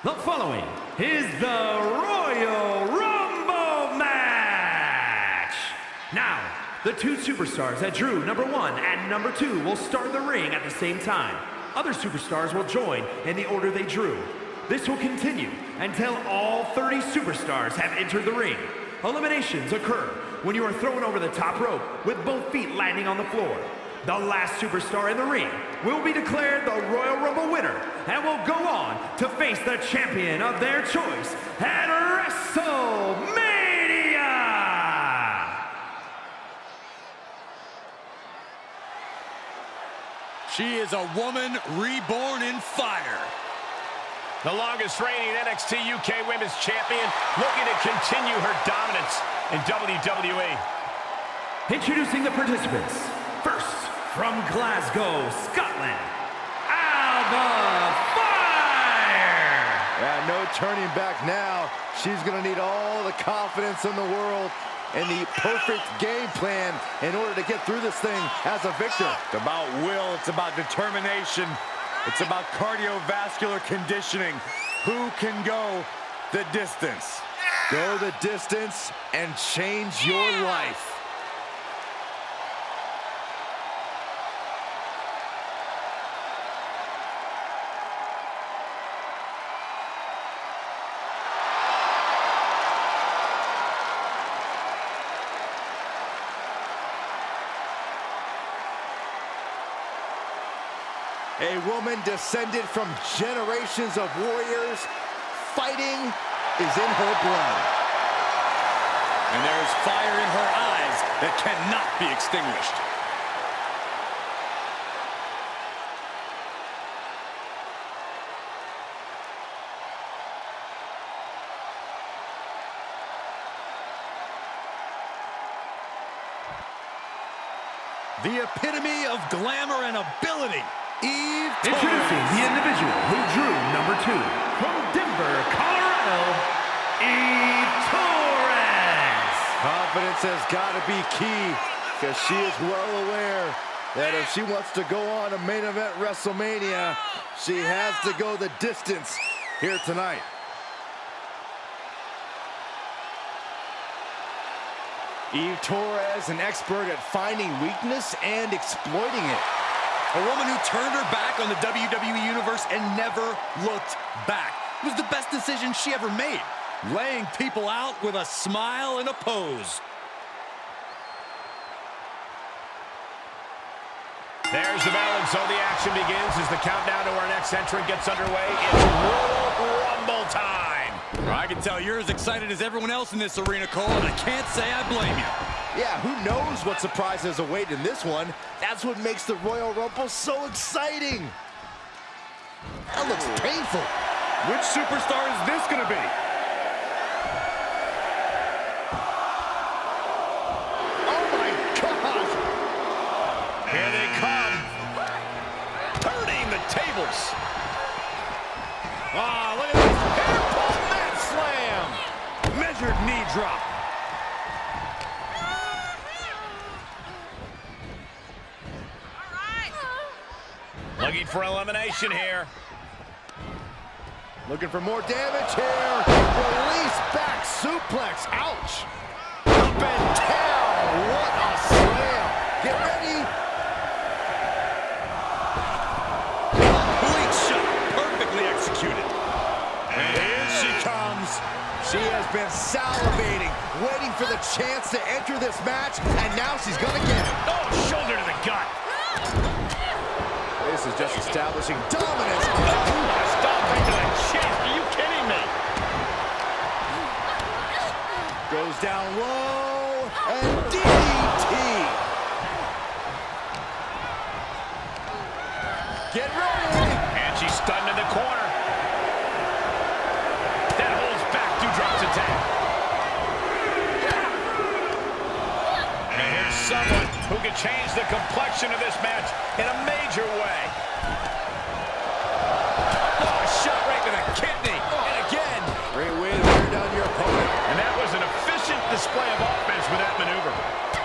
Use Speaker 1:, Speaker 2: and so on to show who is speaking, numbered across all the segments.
Speaker 1: The following is the Royal Rumble match. Now, the two superstars that drew number 1 and number 2 will start the ring at the same time. Other superstars will join in the order they drew. This will continue until all 30 superstars have entered the ring. Eliminations occur when you are thrown over the top rope with both feet landing on the floor. The last superstar in the ring will be declared the Royal Rumble winner and will go on to face the champion of their choice at WrestleMania!
Speaker 2: She is a woman reborn in fire.
Speaker 3: The longest reigning NXT UK Women's Champion looking to continue her dominance in WWE.
Speaker 1: Introducing the participants. First, from Glasgow, Scotland, Alba Fire!
Speaker 4: Yeah, no turning back now. She's going to need all the confidence in the world and the perfect game plan in order to get through this thing as a victor.
Speaker 2: It's about will, it's about determination, it's about cardiovascular conditioning. Who can go the distance?
Speaker 4: Go the distance and change your life. A woman descended from generations of warriors. Fighting is in her blood.
Speaker 2: And there's fire in her eyes that cannot be extinguished. The epitome of glamour and ability. Eve Torres.
Speaker 1: Introducing the individual who drew number 2 from Denver, Colorado, Eve Torres.
Speaker 4: Confidence has got to be key because she is well aware that if she wants to go on to main event WrestleMania, she has to go the distance here tonight.
Speaker 5: Eve Torres, an expert at finding weakness and exploiting it.
Speaker 2: A woman who turned her back on the WWE Universe and never looked back. It was the best decision she ever made. Laying people out with a smile and a pose.
Speaker 3: There's the bell, and so the action begins as the countdown to our next entrant gets underway. It's Royal Rumble time.
Speaker 2: I can tell you're as excited as everyone else in this arena, Cole, and I can't say I blame you.
Speaker 4: Yeah, who knows what surprises await in this one? That's what makes the Royal Rumble so exciting. That looks painful.
Speaker 2: Which superstar is this going to be?
Speaker 4: Oh my gosh!
Speaker 3: Here they come. Turning the tables. Ah, look at this. Hairpole mat slam.
Speaker 2: Measured knee drop.
Speaker 3: Looking for elimination here.
Speaker 4: Looking for more damage here. Release back suplex. Ouch. Up and down. What a slam. Get ready.
Speaker 2: Complete shot. Perfectly executed.
Speaker 3: And here she comes.
Speaker 4: She has been salivating, waiting for the chance to enter this match, and now she's going to get it.
Speaker 3: Oh, shoulder to the gut.
Speaker 4: This is just establishing dominance.
Speaker 3: Stomping to the chest. Are you kidding me?
Speaker 4: Goes down low, and DDT. Get ready.
Speaker 3: And she's stunned in the corner. That holds back. Dewdrop's attack. And here's someone who can change the complexion of this match in a major way. Oh, a shot right to the kidney. And again.
Speaker 4: Great way to wear down your opponent.
Speaker 3: And that was an efficient display of offense with that maneuver.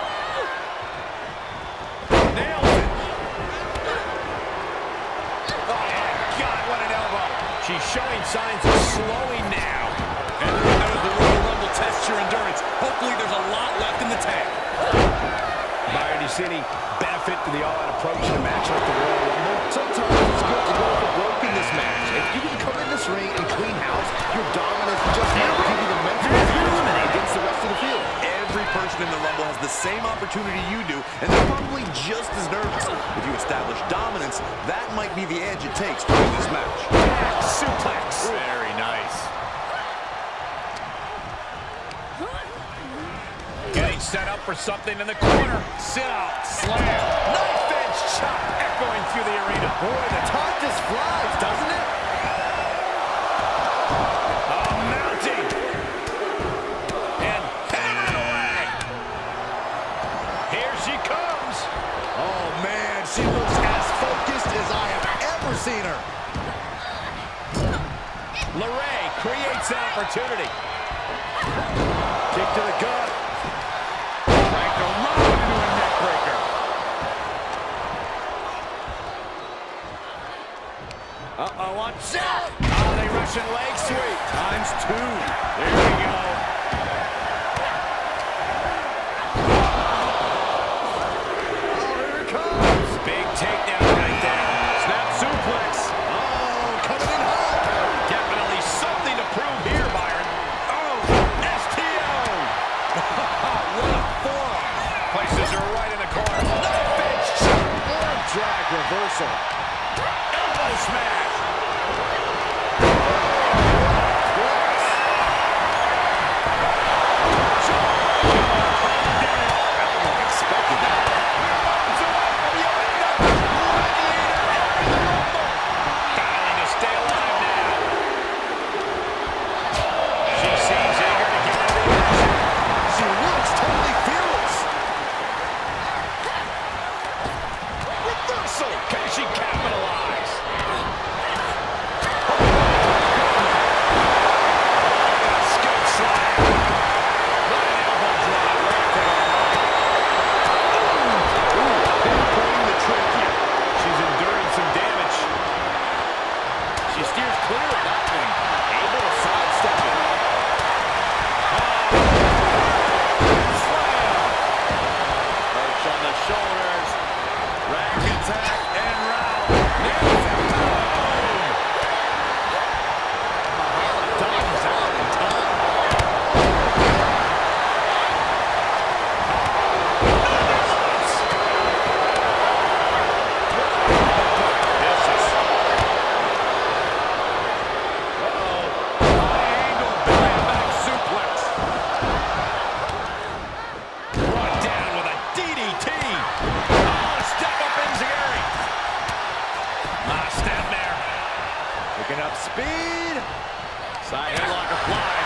Speaker 3: Nailed it. Oh, my God, what an elbow. She's showing signs of
Speaker 2: slowing now. And there goes the Royal Rumble. Test your endurance. Hopefully there's a lot left in the tank.
Speaker 3: Byron, do you see any benefit to the all-out approach in a match like the Royal Rumble?
Speaker 4: Sometimes it's good to go for broke in this match. If you can come in this ring and clean house, your dominance just might give you the mental advantage against the rest of the field.
Speaker 2: Every person in the Rumble has the same opportunity you do, and they're probably just as nervous. If you establish dominance, that might be the edge it takes to win this match. Suplex. Very nice.
Speaker 3: Getting set up for something in the corner. Sit out, slam. Knife edge chop echoing through the arena.
Speaker 4: Boy, the talk just flies, doesn't it?
Speaker 3: Mounting. And headed away. Here she comes.
Speaker 4: Oh, man, she looks as focused as I have ever seen her.
Speaker 3: LeRae creates an opportunity.
Speaker 4: Kick to the gut.
Speaker 3: Cranked around into a neck breaker.
Speaker 4: Uh-oh, watch out!
Speaker 3: Oh, they Russian leg sweep.
Speaker 4: Times two.
Speaker 3: There we go.
Speaker 4: Oh, here it comes.
Speaker 3: Big takedown right there. Snap suplex.
Speaker 4: Oh, coming in hot.
Speaker 3: Definitely something to prove here, Byron. Oh, STO.
Speaker 4: What a forearm.
Speaker 3: Places her right in the corner. Knife edge chop.
Speaker 4: Arm drag reversal.
Speaker 3: Elbow smash. Battling to stay alive now. She seems eager to get into the action.
Speaker 4: She looks totally fearless.
Speaker 3: Reversal. Can she capitalize? Scoop slide. What an elbow drop right there.
Speaker 4: Pinpointing the trachea.
Speaker 3: She's enduring some damage.
Speaker 4: She steers clear of that one. Able to sidestep it. Perch on the shoulders. Rack attack and round. Nails it. Mahalo dodges out in time.
Speaker 3: Vicious.
Speaker 2: High-angle belly back suplex.
Speaker 3: Brought down with a DDT. Oh, step up Enziguri. Step there.
Speaker 4: Picking up speed. Side headlock applied.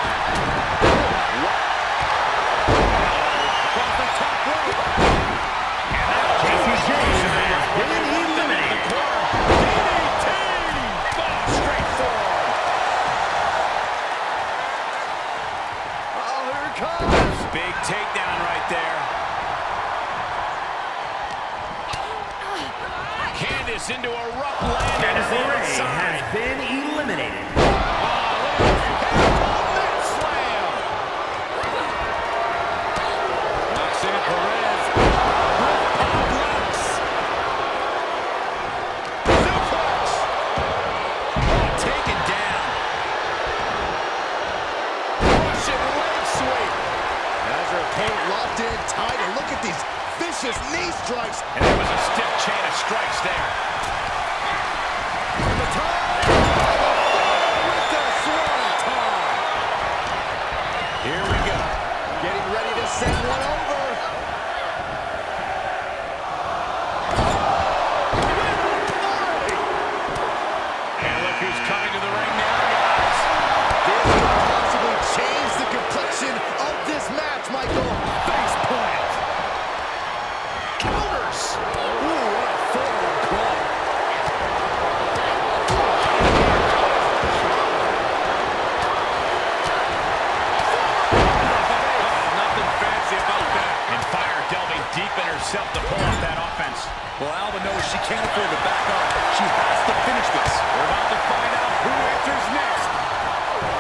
Speaker 4: Across the top rope.
Speaker 1: And now Casey James has been eliminated.
Speaker 3: DDT. Oh, straight forward.
Speaker 4: Oh, here it comes.
Speaker 3: Big takedown right there. Candice into a rough landing.
Speaker 1: Candice
Speaker 3: to the
Speaker 1: LeRae
Speaker 3: outside.
Speaker 1: has been eliminated.
Speaker 4: Roxanne Perez.
Speaker 3: Suplex. Oh, taken down. Russian leg sweep.
Speaker 4: Has her opponent locked in tighter. Look at these vicious knee strikes.
Speaker 3: And there was a stiff chain of strikes there.
Speaker 4: From the top. With the swanton.
Speaker 3: Here we go.
Speaker 4: Getting ready to send one over.
Speaker 3: And look who's coming to the ring now, guys.
Speaker 4: This could possibly change the complexion of this match, Michael.
Speaker 3: Face plant. Counters.
Speaker 4: Ooh, what a forward club.
Speaker 3: Nothing fancy about that. And Fire delving deep in herself to pull off that offense.
Speaker 2: Well, Alba knows she can't afford to back up. She has to finish this.
Speaker 3: We're about to find out who enters next.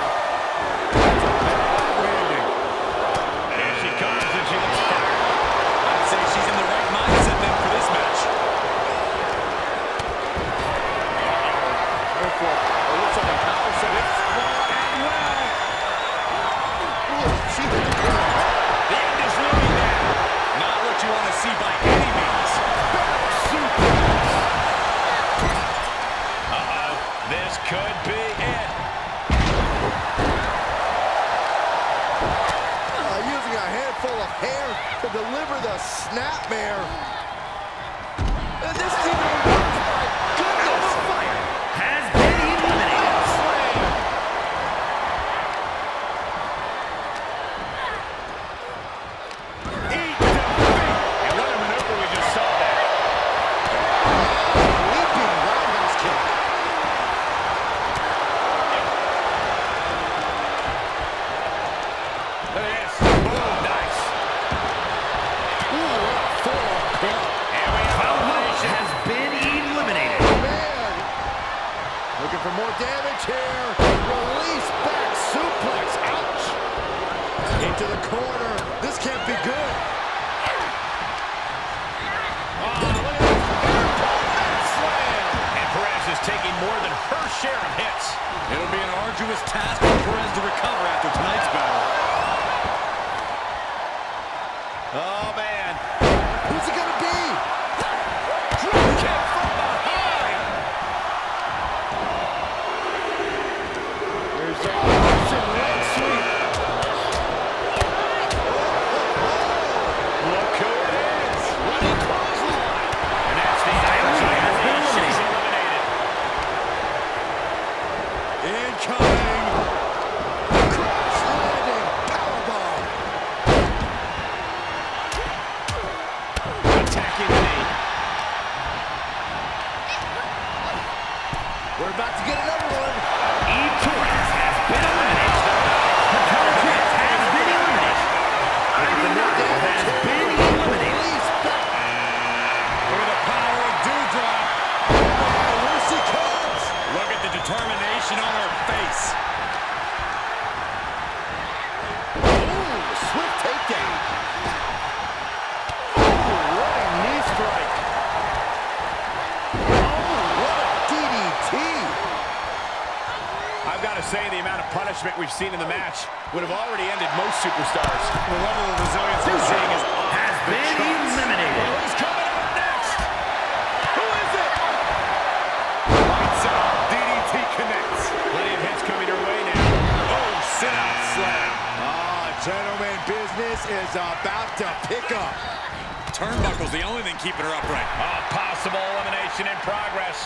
Speaker 4: Into the corner. This can't be good.
Speaker 3: And Perez is taking more than her share of hits.
Speaker 5: It'll be an arduous task for Perez to recover after tonight's battle.
Speaker 3: Oh, man.
Speaker 4: Who's it gonna be?
Speaker 3: Drop kick from behind.
Speaker 4: There's a Russian leg sweep.
Speaker 3: Look who it is. Running clothesline. And that's the Irish. She's eliminated.
Speaker 4: Incoming. Crash landing. Powerbomb.
Speaker 3: Attacking the knee.
Speaker 4: We're about to get another one.
Speaker 1: Eve Torres has been eliminated. Raquel Trips has been eliminated. Ivy Nile has been eliminated.
Speaker 4: Police back.
Speaker 5: Look at the power of Doudrop.
Speaker 4: Oh, here she comes.
Speaker 5: Look at the determination on her face.
Speaker 4: Ooh, swift takedown. Ooh, what a knee strike. Oh, what a DDT.
Speaker 3: I've got to say, the amount of punishment we've seen in the match would have already ended most superstars.
Speaker 5: The level of resilience we're seeing is
Speaker 1: Has been eliminated.
Speaker 3: Who's coming up next?
Speaker 5: Who is it? Lights out. DDT connects.
Speaker 3: Plenty of hits coming her way now.
Speaker 5: Oh, sit-out slam.
Speaker 4: Ah, gentlemen, business is about to pick up.
Speaker 5: Turnbuckle's the only thing keeping her upright.
Speaker 3: A possible elimination in progress.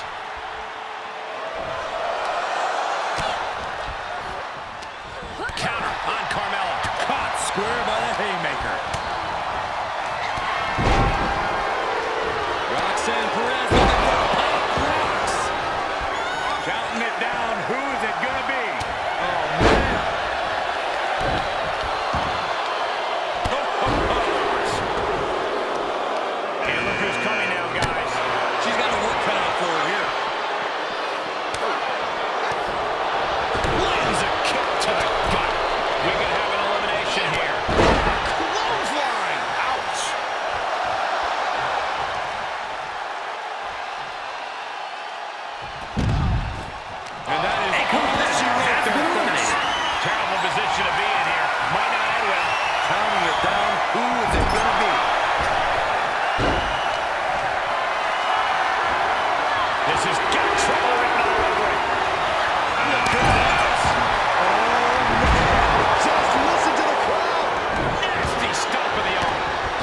Speaker 3: Counter on Carmella.
Speaker 5: Caught square by the haymaker. Roxanne Perez looking for pop rocks. Counting it down. Who is it going to be? Oh, man.
Speaker 3: And look who's coming now, guys.
Speaker 5: She's got her work cut out for her here.
Speaker 3: Lands a kick to the gut. We could have an elimination here.
Speaker 5: Clothesline. Ouch. And that is all that she wrote there, folks.
Speaker 3: Terrible position to be in here. Might not end well.
Speaker 4: Counting it down. Who is it going to be?
Speaker 3: This has got trouble written all over it. Look at this.
Speaker 4: Just listen to the crowd.
Speaker 3: Nasty stomp of the arm.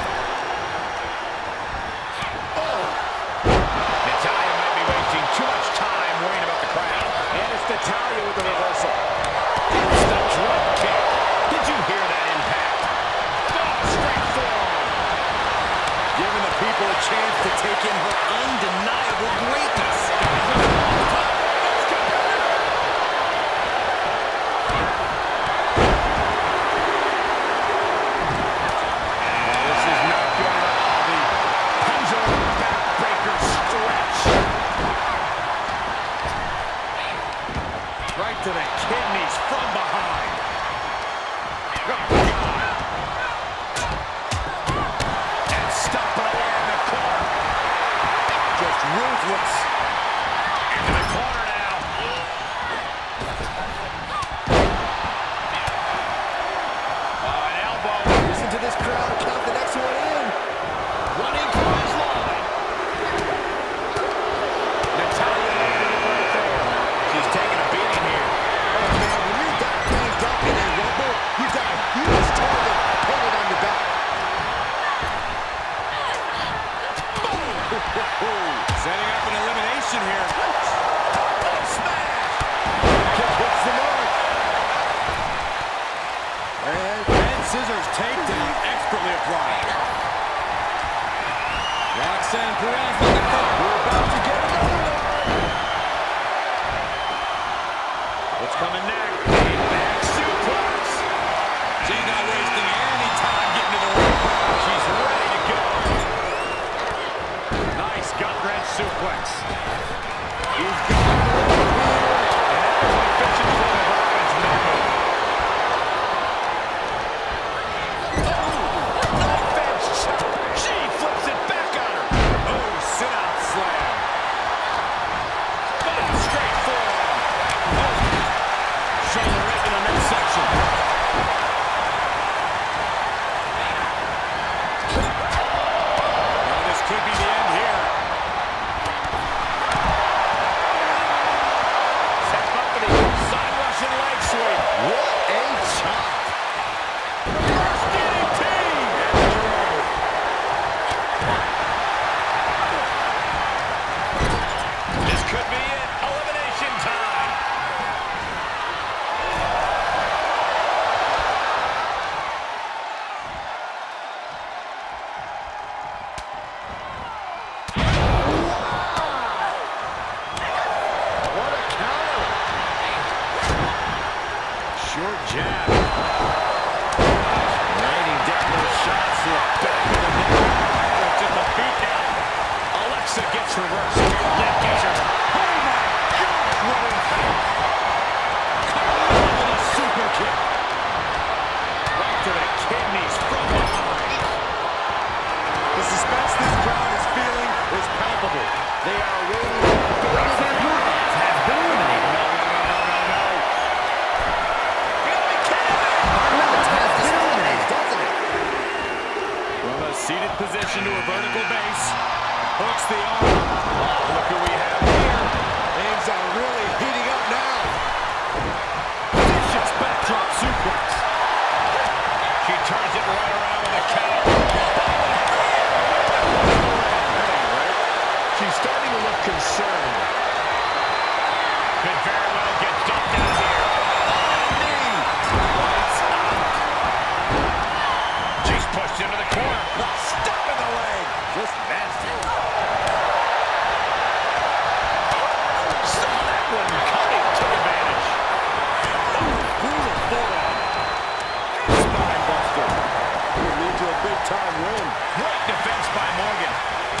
Speaker 3: Natalya might be wasting too much time worrying about the crowd.
Speaker 5: And it's Natalya with the reversal.
Speaker 3: It's the drop kick. Did you hear that impact? Oh, straight forearm.
Speaker 5: Giving the people a chance to take in her undeniable greatness.
Speaker 3: This is not good at all. The pendulum backbreaker stretch.
Speaker 5: Right to the kidneys from behind.
Speaker 3: And stomping away in the corner.
Speaker 4: Just ruthless.
Speaker 3: Into the corner now. An elbow.
Speaker 4: Listen to this crowd. Count the next one in.
Speaker 3: Running clothesline. Natalya right there. She's taking a beating here.
Speaker 4: Oh, man, when you're that banged up in a rumble, you got a huge target painted on your back.
Speaker 5: Setting up an elimination here.
Speaker 3: Smash.
Speaker 4: Kick hits the mark. And
Speaker 5: Scissors takedown expertly applied. Roxanne Perez looking for.
Speaker 4: we're about to get another one.
Speaker 3: What's coming next? A back suplex.
Speaker 5: She's not wasting any time getting to the ring.
Speaker 3: She's ready to go.
Speaker 5: Nice gut wrench suplex.
Speaker 4: He's got it here.
Speaker 3: And that was an efficient form of offense in that move.
Speaker 5: Smart jab. Raining down those shots to the back of the neck. It's just a beat down. Alexa gets reversed. Leg catcher. Oh my God! What impact! Carmella with a super kick. Right to the kidneys from behind.
Speaker 2: The suspense this crowd is feeling is palpable. They are waiting.
Speaker 1: Roxanne Perez has been eliminated.
Speaker 5: From a seated position to a vertical base. Hooks the arm. Oh, look who we have here.
Speaker 4: Things are really heating up now.
Speaker 5: Vicious backdrop suplex. She turns it right around with a counter. She's starting to look concerned. Could very well get dumped down here. Knee. Lights out. She's pushed into the corner. Stop in the leg. Just nasty. Saw that one coming. Took advantage. Brutal forearm. Spine buster. Will lead to a big-time win. Great defense by Morgan.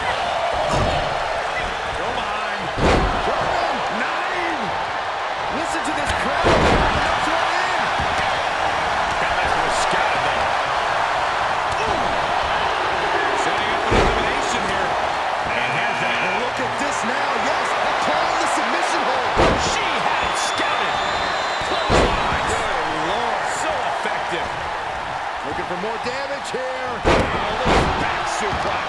Speaker 5: Go behind. Nine. Listen to this crowd. That's one in. Bennett was scattered there. Setting up an elimination here. And has that.
Speaker 4: And look at this now. Yes, applying the submission hold.
Speaker 5: She had it scouted. Clothesline. Good Lord. So effective.
Speaker 4: Looking for more damage here.
Speaker 5: Back suplex.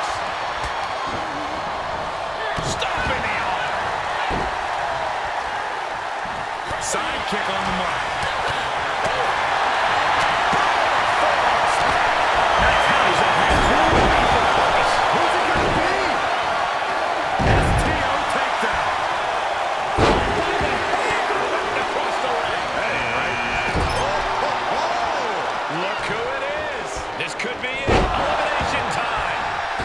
Speaker 5: Stop in the arm. Side kick on the mark.
Speaker 4: Who's it going to be?
Speaker 5: STO takedown. Across the ring. That ain't right. Look who it is. This could be it. Elimination time.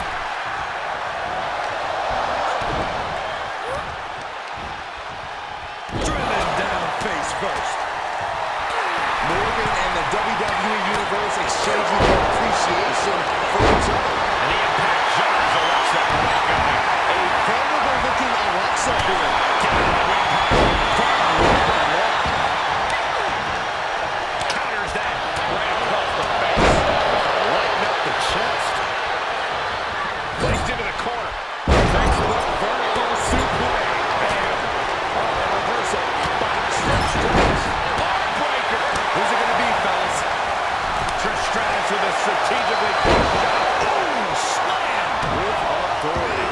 Speaker 4: Driven down face first. Morgan and the WWE Universe exchanging their appreciation for each other.
Speaker 5: And the impact jars Alexa.
Speaker 4: A vulnerable-looking Alexa here.
Speaker 5: Counters that right across the face.
Speaker 4: Lighten up the chest.
Speaker 5: Placed into the corner. Takes a look. Vertical suplex. Bam. Reversal by Trish Stratus. Heartbreaker. Who's it going to be, fellas? Trish Stratus with a strategically pushed shot. Ooh, slam. With authority.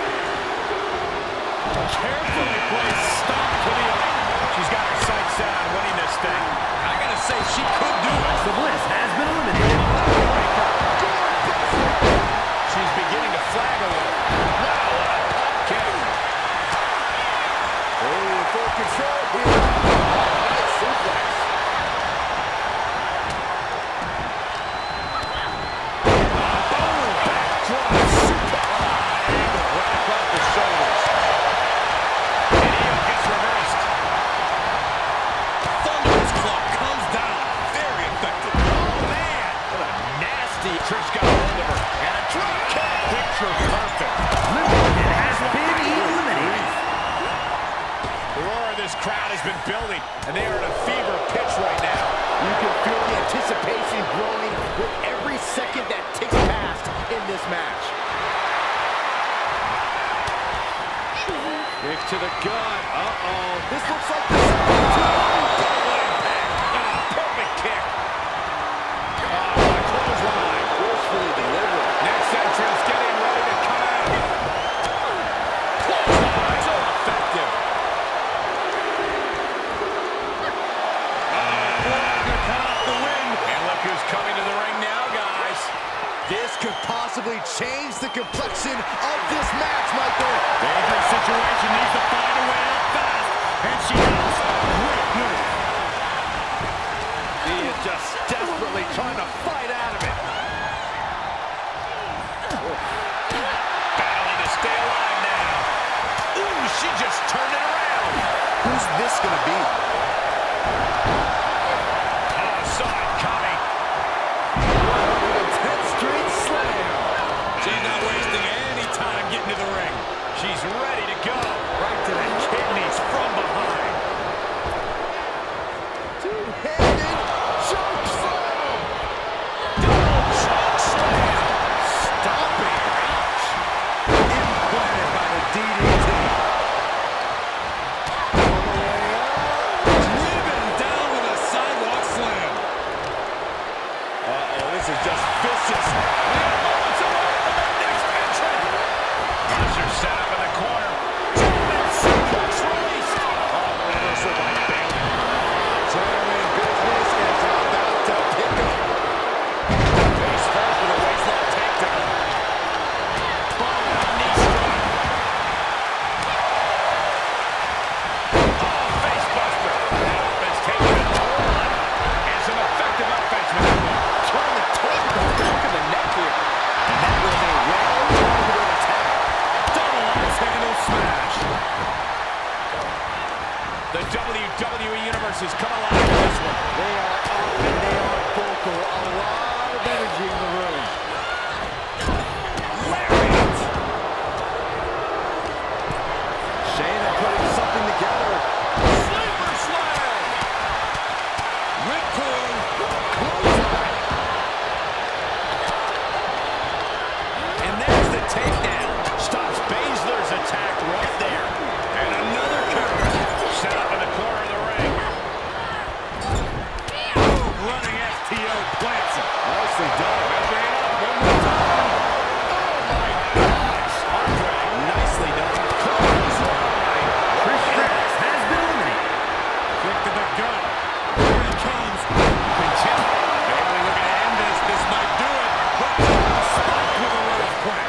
Speaker 5: Carefully placed stop to the arm. She's got her sights set on winning this thing. I got to say, she could do it.
Speaker 1: The Bliss has been eliminated.
Speaker 5: She's beginning to flag a little. Wow, what a pump kick.
Speaker 4: Oh, full control here. Nice suplex.
Speaker 5: Backdrop suplex. Right across the shoulders. And Io gets reversed. Thunderous claw comes down. Very effective. Oh, man. What a nasty. Trish got hold of her. And a drop kick. Picture perfect.
Speaker 1: Morgan has been eliminated.
Speaker 5: The roar of this crowd has been building, and they are at a fever pitch right now.
Speaker 4: You can feel the anticipation growing with every second that ticks past in this match.
Speaker 5: Kick to the gut. Uh-oh.
Speaker 4: This looks like this.
Speaker 5: Double impact. Perfect kick. Clothesline.
Speaker 4: Forcefully delivered.
Speaker 5: Next entrance getting ready to come out. Clothesline. So effective. Gonna cut off the win. And look who's coming to the ring now, guys.
Speaker 4: This could possibly change the complexion of this match, Michael.
Speaker 5: Dangerous situation. Needs to find a way out fast. And she does. Great move. He is just desperately trying to fight out of it. Battling to stay alive now. Ooh, she just turned it around.
Speaker 4: Who's this going to be?
Speaker 5: Oh, just vicious. Mere moments away from the next entrant.
Speaker 3: Monster set up in the corner.
Speaker 5: German suplex released. Oh, reversal by Bayley.
Speaker 4: German business is about to pick up.
Speaker 5: Face first with a waistlock takedown. Knee strike.
Speaker 3: Oh, face buster. That offense taking a toll on him. And some effective offense with that one.
Speaker 5: Trying to take the back of the neck here. And that was a well-targeted attack. Double axe handle smash.
Speaker 3: The WWE Universe has come alive in this one.
Speaker 4: They are up and they are vocal. A lot of energy in the room.
Speaker 5: Lariat.
Speaker 4: Shayna putting something together.
Speaker 5: Sleeper slam. Ripcord. Clothesline.
Speaker 3: And there's the takedown. Stops Baszler's attack right there. And another counter. Set up in the corner of the ring.
Speaker 5: Running FTO plants him.
Speaker 4: Nicely done.
Speaker 5: Measuring it up one more time. Oh my gosh. Arm drag. Nicely done. Clothesline.
Speaker 1: Trish Stratus has been eliminated.
Speaker 5: Kick to the gut. Here he comes. Continue. Bayley looking to end this. This might do it. But spiked with a left plank.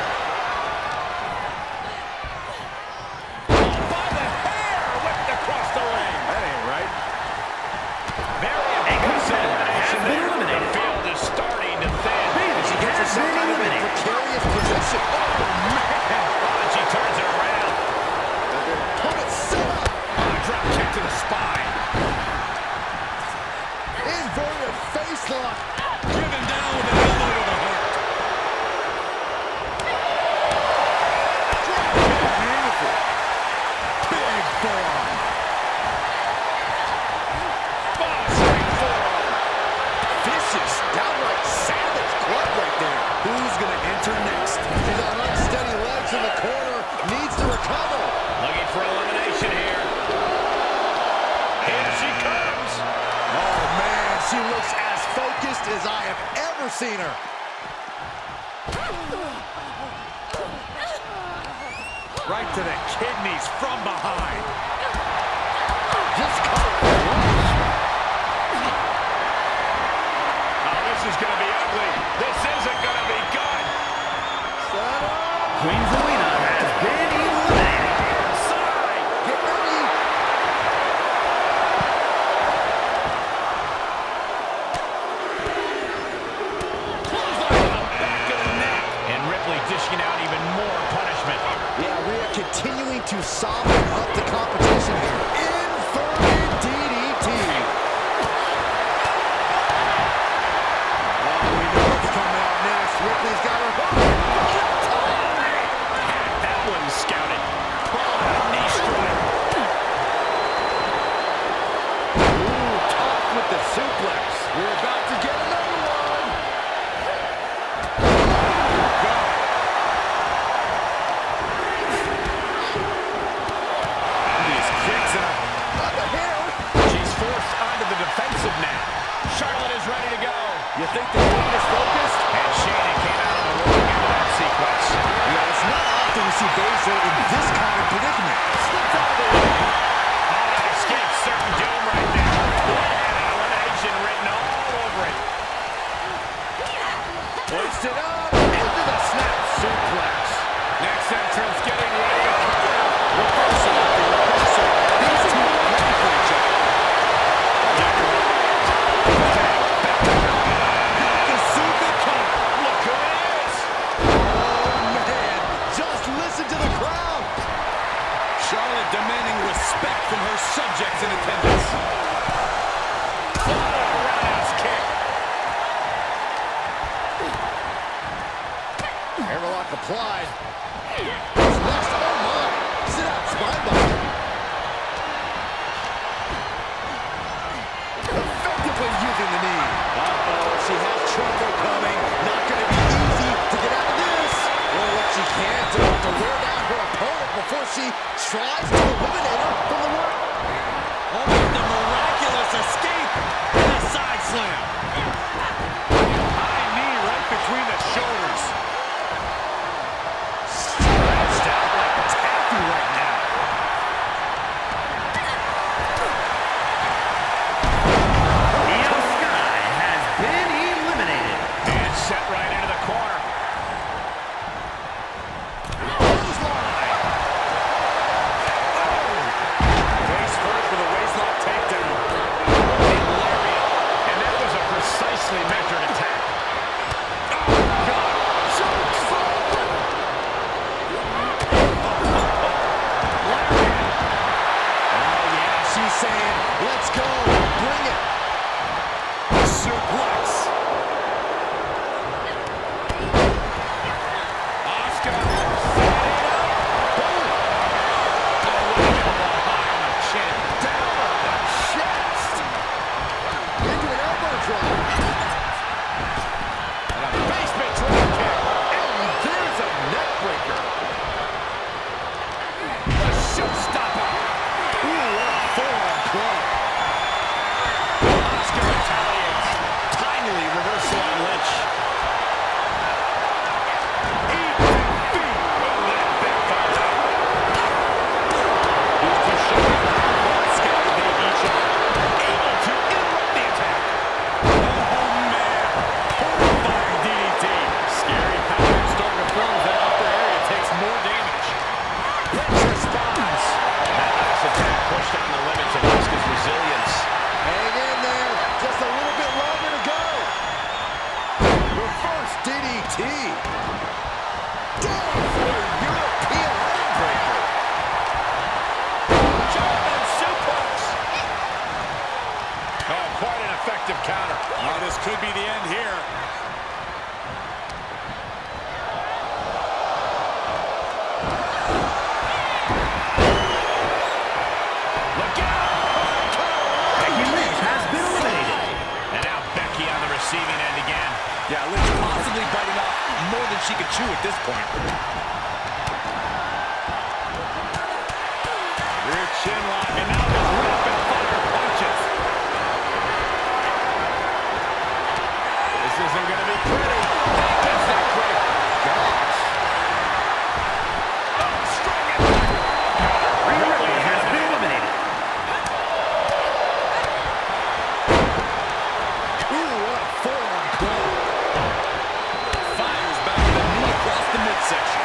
Speaker 5: By the hair, whipped across the ring. That ain't right.
Speaker 3: Very impressive elimination there. The field is starting to thin.
Speaker 1: Bayley has been eliminated.
Speaker 4: Precarious position.
Speaker 5: Oh, man.
Speaker 3: Oh, and she turns it around.
Speaker 4: Opponent set up.
Speaker 5: Drop kick to the spine.
Speaker 4: Inverted face lock.
Speaker 5: Driven down with an elbow to the heart.
Speaker 4: Beautiful.
Speaker 5: Big forearm. Straight forearm.
Speaker 4: Vicious. Downright savage club right there. Who's going to enter next? She's on unsteady legs in the corner. Needs to recover.
Speaker 3: Looking for elimination here. Here she comes.
Speaker 4: Oh, man. She looks as focused as I have ever seen her.
Speaker 5: Right to the kidneys from behind.
Speaker 4: Just caught it.
Speaker 3: Oh, this is going to be ugly. This isn't going to be good.
Speaker 1: Queen Zelina has been eliminated.
Speaker 3: Side.
Speaker 4: Get ready.
Speaker 3: Back of the neck. And Ripley dishing out even more punishment.
Speaker 4: Yeah, we are continuing to soften up the competition here. Inverted DDT. Oh, we know what's coming out next. Ripley's got her hook.
Speaker 3: That one scouted. Knee strike.
Speaker 4: Ooh, tough with the suplex. We're about to get another one.
Speaker 5: These kicks and
Speaker 4: Not the hair.
Speaker 3: She's forced onto the defensive now. Charlotte is ready to go.
Speaker 4: You think the queen is focused?
Speaker 3: And Shayna came out on the wrong end of that sequence.
Speaker 4: Yeah, it's not often we see Baszler in this kind of predicament. Slips out of the way.
Speaker 3: Oh, that escapes certain doom right there. And elimination written all over it.
Speaker 4: Hoisted up. Into the snap suplex.
Speaker 5: next entrance getting ready to come.
Speaker 4: Reversal after reversal. These two are ready for each other.
Speaker 5: Yokosuka cover.
Speaker 3: Look who it is.
Speaker 4: Oh, man. Just listen to the crowd.
Speaker 5: Charlotte demanding respect from her subjects in attendance.
Speaker 3: Roundhouse kick.
Speaker 4: Airlock applied. What's next? Oh, my. Sit out, spinebuster. Effectively using the knee. Uh-oh, she has trouble coming. Not going to be easy to get out of this. Well, what she can do to wear down her opponent before she tries to eliminate her from the ring.
Speaker 5: Oh, the miraculous escape and a side slam. High knee
Speaker 3: counter. Oh, this could be the end here. Look out!
Speaker 1: Becky Lynch has been eliminated.
Speaker 3: And now Becky on the receiving end again.
Speaker 2: Yeah, Lynch possibly biting off more than she could chew at this point.
Speaker 3: Rear chin lock, and now just rapid fire punches. This isn't going to be pretty. That's not quick. Gosh. Oh, strong impact.
Speaker 1: Rhea Ripley has been eliminated.
Speaker 4: Ooh, what a forearm club.
Speaker 2: Fires back with a knee across the midsection.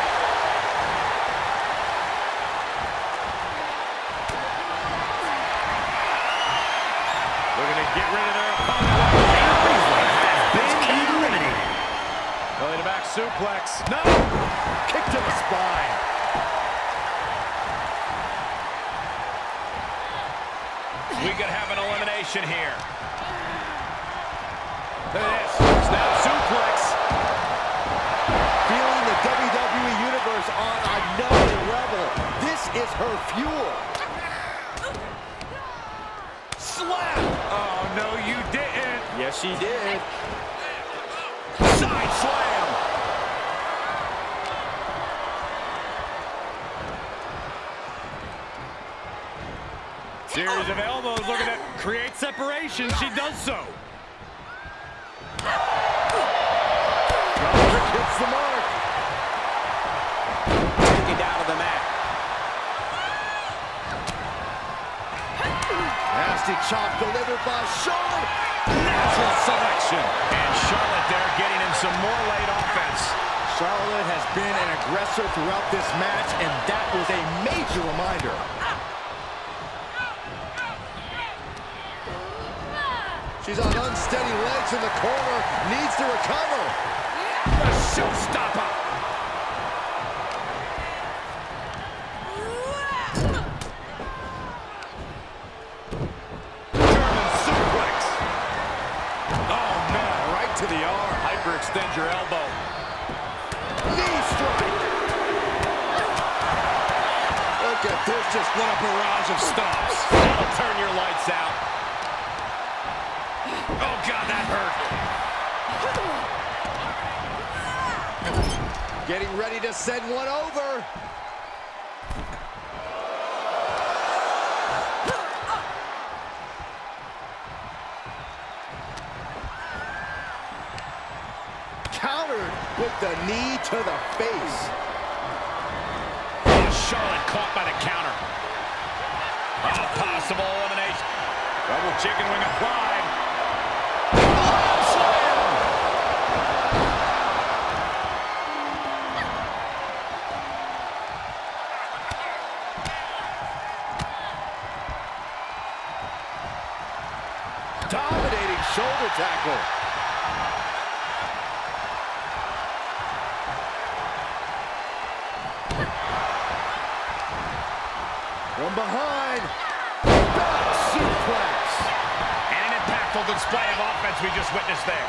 Speaker 3: Looking to get rid of their opponent.
Speaker 1: Shayna Baszler has been eliminated.
Speaker 3: Belly to back suplex. No!
Speaker 4: Kick to the spine.
Speaker 3: We could have an elimination here. Look at this. Snap suplex.
Speaker 4: Feeling the WWE Universe on another level. This is her fuel.
Speaker 3: Slap! Oh, no, you didn't.
Speaker 4: Yes, she did.
Speaker 3: Side slam! Series of elbows looking to create separation. She does so.
Speaker 4: Roderick hits the mark.
Speaker 2: Taken down to the mat.
Speaker 4: Nasty chop delivered by Charlotte.
Speaker 3: Natural selection. And Charlotte there getting him some more late offense.
Speaker 4: Charlotte has been an aggressor throughout this match, and that was a major reminder. She's on unsteady legs in the corner, needs to recover.
Speaker 3: The showstopper. German suplex. Oh, no.
Speaker 4: Right to the arm.
Speaker 3: Hyperextend your elbow.
Speaker 4: Knee strike. Look at this, just
Speaker 3: What a barrage of stomps. That'll turn your lights out. Oh, God, that hurt.
Speaker 4: getting ready to send one over. Countered with the knee to the face.
Speaker 3: Charlotte caught by the counter. A possible elimination. Double chicken wing applied. Oh, slam!
Speaker 4: Dominating shoulder tackle. From behind, back suplex.
Speaker 3: And an impactful display of offense we just witnessed there.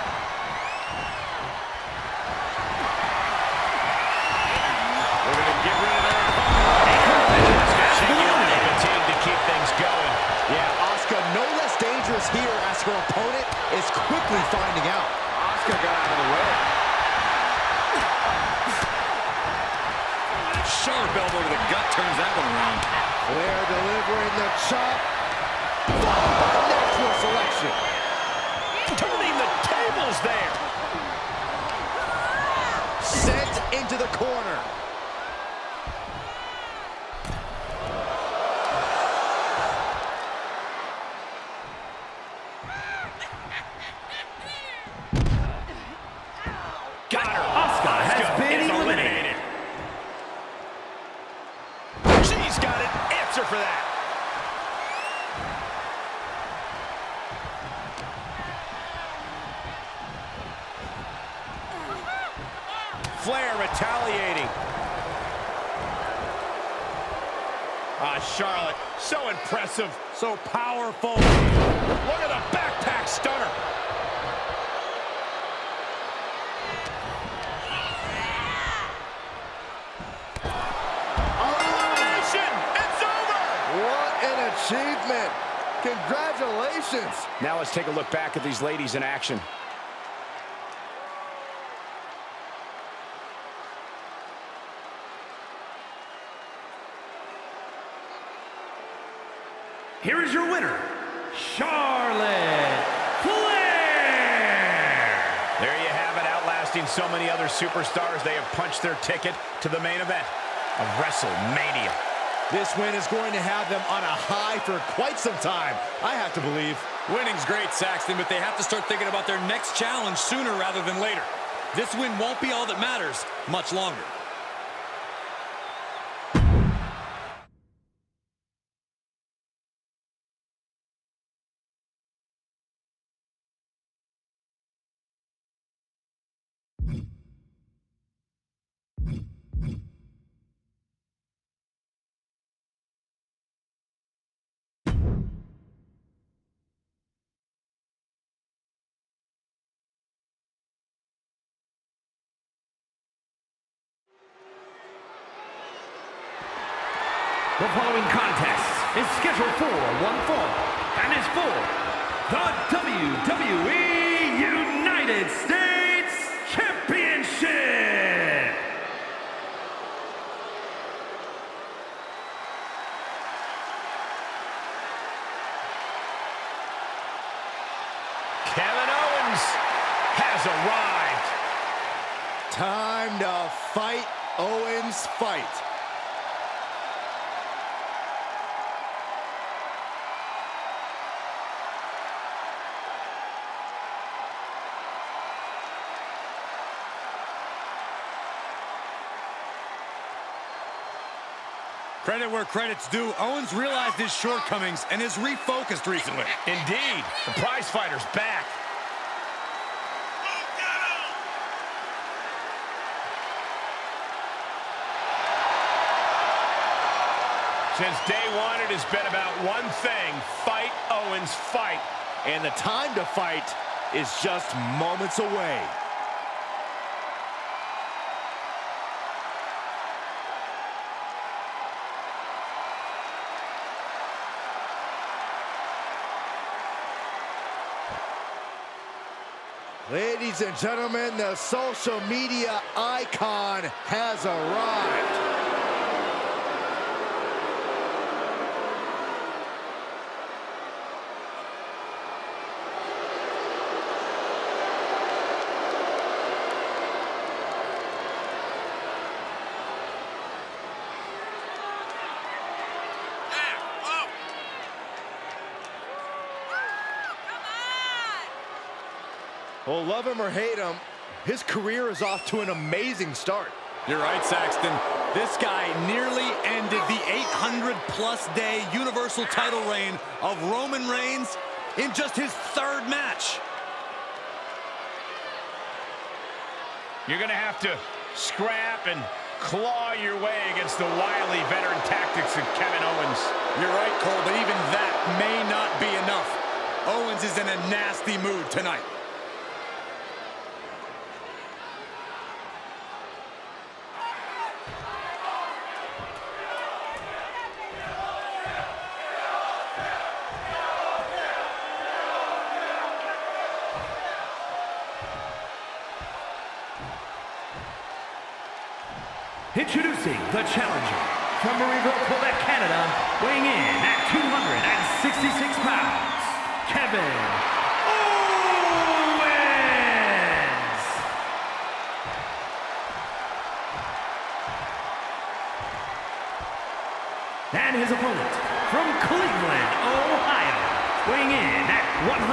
Speaker 3: We're going to get rid of their opponent. Continue to keep things going.
Speaker 4: Yeah, Asuka no less dangerous here as her opponent is quickly finding out.
Speaker 3: Asuka got out of the way.
Speaker 2: Sharp elbow to the gut turns that one around.
Speaker 4: Flair delivering the chop. Followed by natural selection.
Speaker 3: Turning the tables there.
Speaker 4: Sent into the corner.
Speaker 3: Got her.
Speaker 1: Asuka has been eliminated.
Speaker 3: She's got an answer for that. Flair retaliating. Charlotte, so impressive, so powerful. Look at the backpack stunner. Elimination! It's over!
Speaker 4: What an achievement. Congratulations.
Speaker 3: Now let's take a look back at these ladies in action.
Speaker 1: Here is your winner, Charlotte Flair.
Speaker 3: There you have it, outlasting so many other superstars. They have punched their ticket to the main event of WrestleMania.
Speaker 4: This win is going to have them on a high for quite some time, I have to believe.
Speaker 6: Winning's great, Saxton, but they have to start thinking about their next challenge sooner rather than later. This win won't be all that matters much longer.
Speaker 1: The following contest is scheduled for one fall and is for the WWE United States Championship.
Speaker 3: Kevin Owens has arrived.
Speaker 4: Time to fight, Owens, fight.
Speaker 6: Credit where credit's due. Owens realized his shortcomings and is refocused recently.
Speaker 3: Indeed, the prize fighter's back. Since day one, it has been about one thing: fight, Owens, fight.
Speaker 4: And the time to fight is just moments away. Ladies and gentlemen, the social media icon has arrived. Well, love him or hate him, his career is off to an amazing start.
Speaker 6: You're right, Saxton. This guy nearly ended the 800-plus day Universal title reign of Roman Reigns in just his third match.
Speaker 3: You're going to have to scrap and claw your way against the wily veteran tactics of Kevin Owens.
Speaker 6: You're right, Cole, but even that may not be enough. Owens is in a nasty mood tonight.
Speaker 1: Introducing the challenger from Marieville, Quebec, Canada, weighing in at 266 pounds, Kevin Owens! And his opponent from Cleveland, Ohio, weighing in at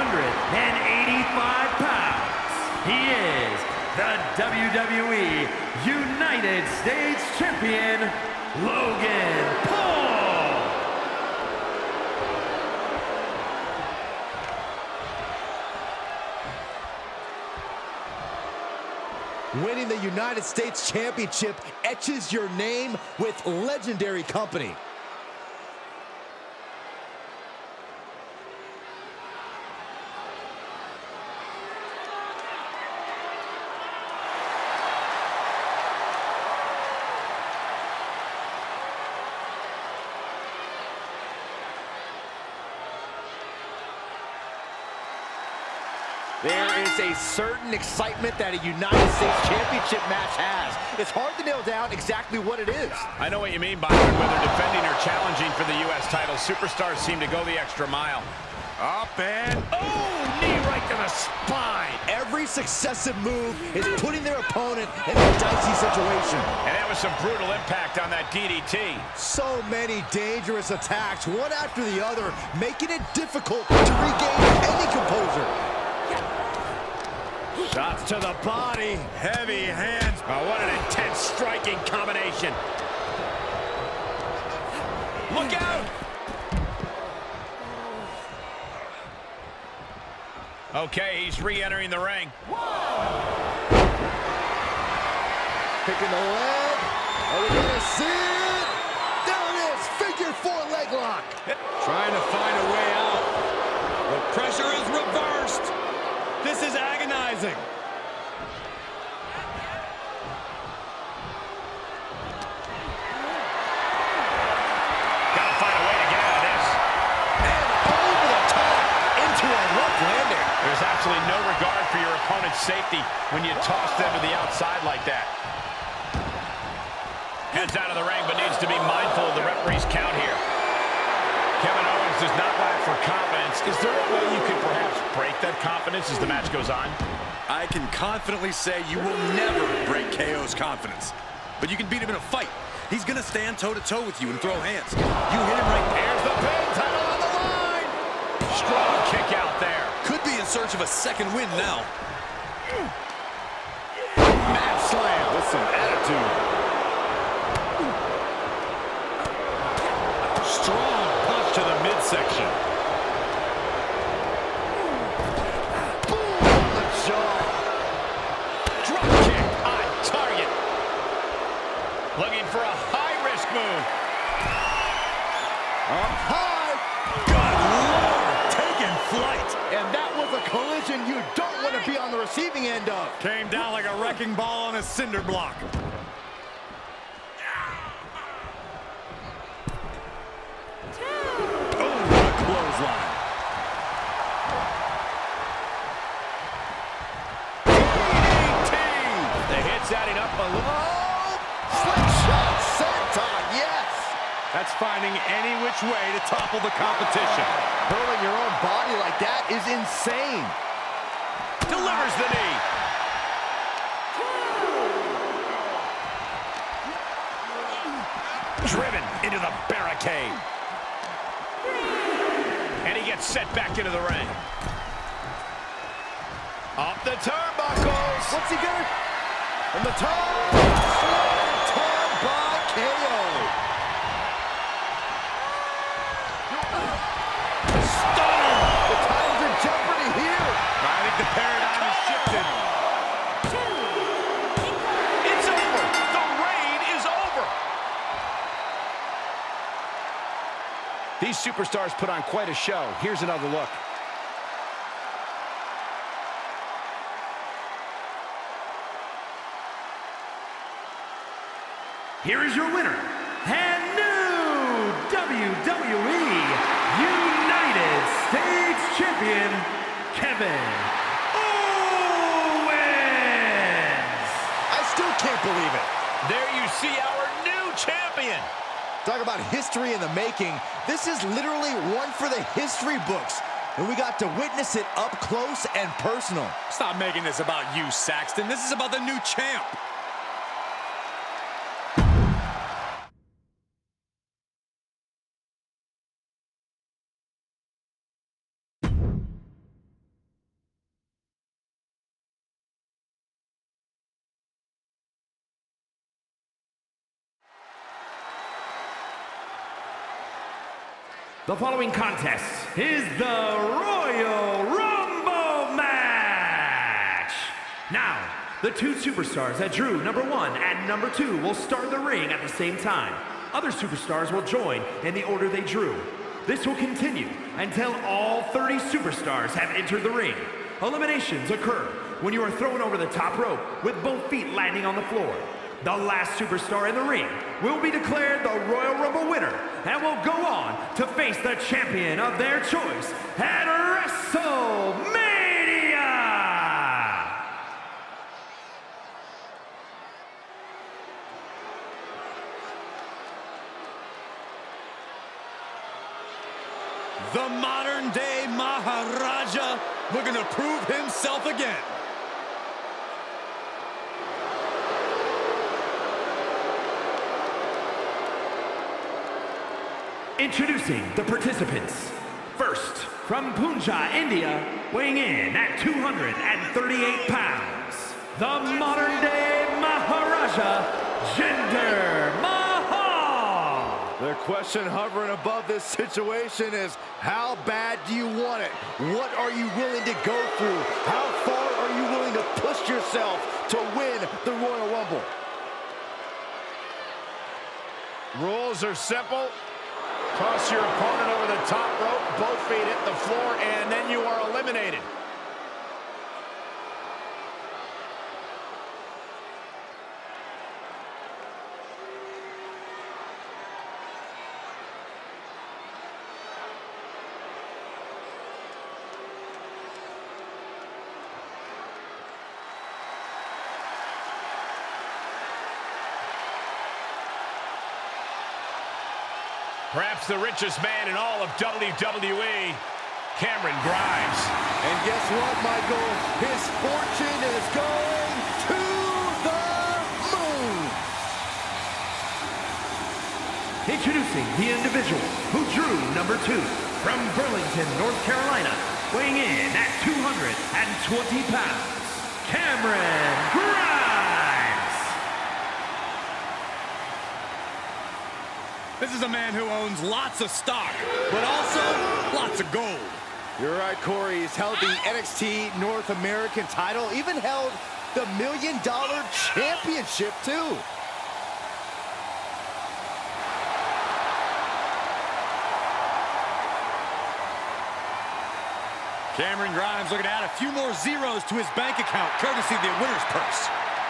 Speaker 1: 185 pounds, he is the WWE United States Champion, Logan Paul.
Speaker 4: Winning the United States Championship etches your name with legendary company. There is a certain excitement that a United States Championship match has. It's hard to nail down exactly what it is.
Speaker 3: I know what you mean, Byron. Whether defending or challenging for the U.S. title, superstars seem to go the extra mile. Up and, oh, knee right to the spine.
Speaker 4: Every successive move is putting their opponent in a dicey situation.
Speaker 3: And that was some brutal impact on that DDT.
Speaker 4: So many dangerous attacks, one after the other, making it difficult to regain any composure.
Speaker 3: Shots to the body, heavy hands. Oh, what an intense striking combination. Look out! Okay, he's re-entering the ring.
Speaker 4: Picking the leg. Are we gonna see it? There it is, figure four leg lock.
Speaker 6: Trying to find a way out. The pressure is reversed. This is agonizing.
Speaker 3: Gotta find a way to get out of this.
Speaker 4: And over the top into a rough landing.
Speaker 3: There's absolutely no regard for your opponent's safety when you toss them to the outside like that. Heads out of the ring, but needs to be mindful of the referee's count here. Kevin Owens does not lack for confidence. Is there a way you could perhaps break that confidence as the match goes on?
Speaker 6: I can confidently say you will never break KO's confidence. But you can beat him in a fight. He's going to stand toe-to-toe with you and throw hands. You hit him right there.
Speaker 3: There's the pin, title on the line. Strong kick out there.
Speaker 6: Could be in search of a second win now. Mad slam with some attitude. Strong punch to the midsection.
Speaker 4: Boom on the jaw.
Speaker 3: Drop kick on target. Looking for a high-risk move.
Speaker 4: Up high.
Speaker 6: Good Lord, taking flight.
Speaker 4: And that was a collision you don't want to be on the receiving end of.
Speaker 6: Came down like a wrecking ball on a cinder block. Clothesline.
Speaker 3: DDT. The hit's adding up a little.
Speaker 4: Oh, slingshot senton, yes.
Speaker 6: That's finding any which way to topple the competition.
Speaker 4: Hurling your own body like that is insane.
Speaker 3: Delivers the knee. Driven into the barricade. And he gets set back into the ring. Up the turnbuckles.
Speaker 4: What's he gonna? And the top. Slam by KO. Stunner. The time's in jeopardy here.
Speaker 6: I think the paradigm has shifted.
Speaker 3: It's over. The reign is over. These superstars put on quite a show. Here's another look.
Speaker 1: Here is your winner, and new WWE United States Champion, Kevin Owens!
Speaker 4: I still can't believe it.
Speaker 3: There you see our new champion.
Speaker 4: Talk about history in the making. This is literally one for the history books. And we got to witness it up close and personal.
Speaker 6: Stop making this about you, Saxton. This is about the new champ.
Speaker 1: The following contest is the Royal Rumble match. Now, the two superstars that drew number 1 and number 2 will start the ring at the same time. Other superstars will join in the order they drew. This will continue until all 30 superstars have entered the ring. Eliminations occur when you are thrown over the top rope with both feet landing on the floor. The last superstar in the ring will be declared the Royal Rumble winner and will go on to face the champion of their choice at WrestleMania!
Speaker 6: The modern-day Maharaja looking to prove himself again.
Speaker 1: Introducing the participants. First, from Punjab, India, weighing in at 238 pounds, the modern-day Maharaja, Jinder Mahal.
Speaker 4: The question hovering above this situation is, how bad do you want it? What are you willing to go through? How far are you willing to push yourself to win the Royal Rumble?
Speaker 5: Rules are simple. Toss your opponent over the top rope, both feet hit the floor, and then you are eliminated. Perhaps the richest man in all of WWE, Cameron Grimes.
Speaker 4: And guess what, Michael? His fortune is going to the moon.
Speaker 1: Introducing the individual who drew number 2 from Burlington, North Carolina, weighing in at 220 pounds, Cameron Grimes.
Speaker 6: This is a man who owns lots of stock, but also lots of gold.
Speaker 4: You're right, Corey. He's held the NXT North American title, even held the $1 Million Championship, too.
Speaker 6: Cameron Grimes looking to add a few more zeros to his bank account, courtesy of the winner's purse.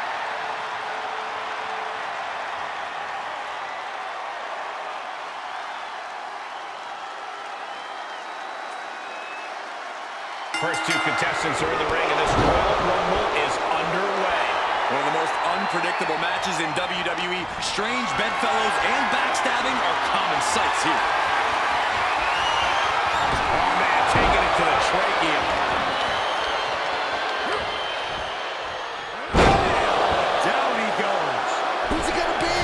Speaker 3: First two contestants are in the ring, and this Royal Rumble is underway.
Speaker 6: One of the most unpredictable matches in WWE. Strange bedfellows and backstabbing are common sights here.
Speaker 3: Oh, man, taking it to the trachea.
Speaker 4: Down he goes. Who's it gonna be?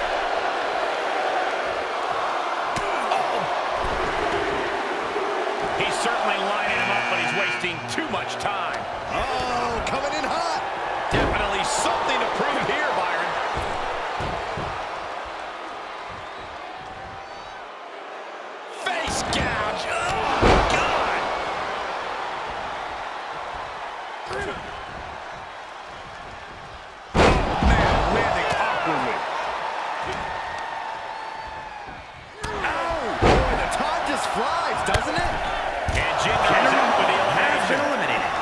Speaker 3: He's certainly lining him up, but he's wasting too much time.
Speaker 4: Oh, coming in hot.
Speaker 3: Definitely something to prove here, Byron. Face gouge. Oh, God.
Speaker 6: Man, landing awkwardly.
Speaker 4: Ow! Boy, the time just flies, doesn't it?
Speaker 3: And Jinder's out with the
Speaker 1: Has been
Speaker 3: elimination.
Speaker 1: eliminated.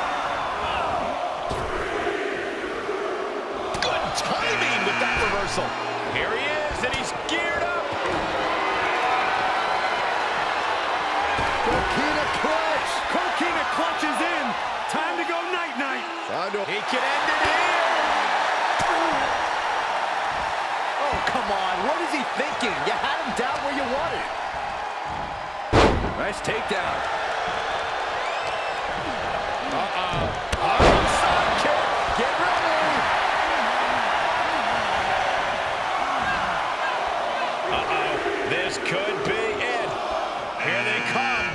Speaker 3: Good timing with that reversal. Here he is, and he's geared up.
Speaker 4: Coquina clutch.
Speaker 6: Coquina clutches in. Time to go night-night.
Speaker 3: He can end it here.
Speaker 4: Oh, come on. What is he thinking? You had him down where you wanted.
Speaker 6: Nice takedown.
Speaker 4: Get ready.
Speaker 3: This could be it. Here they come.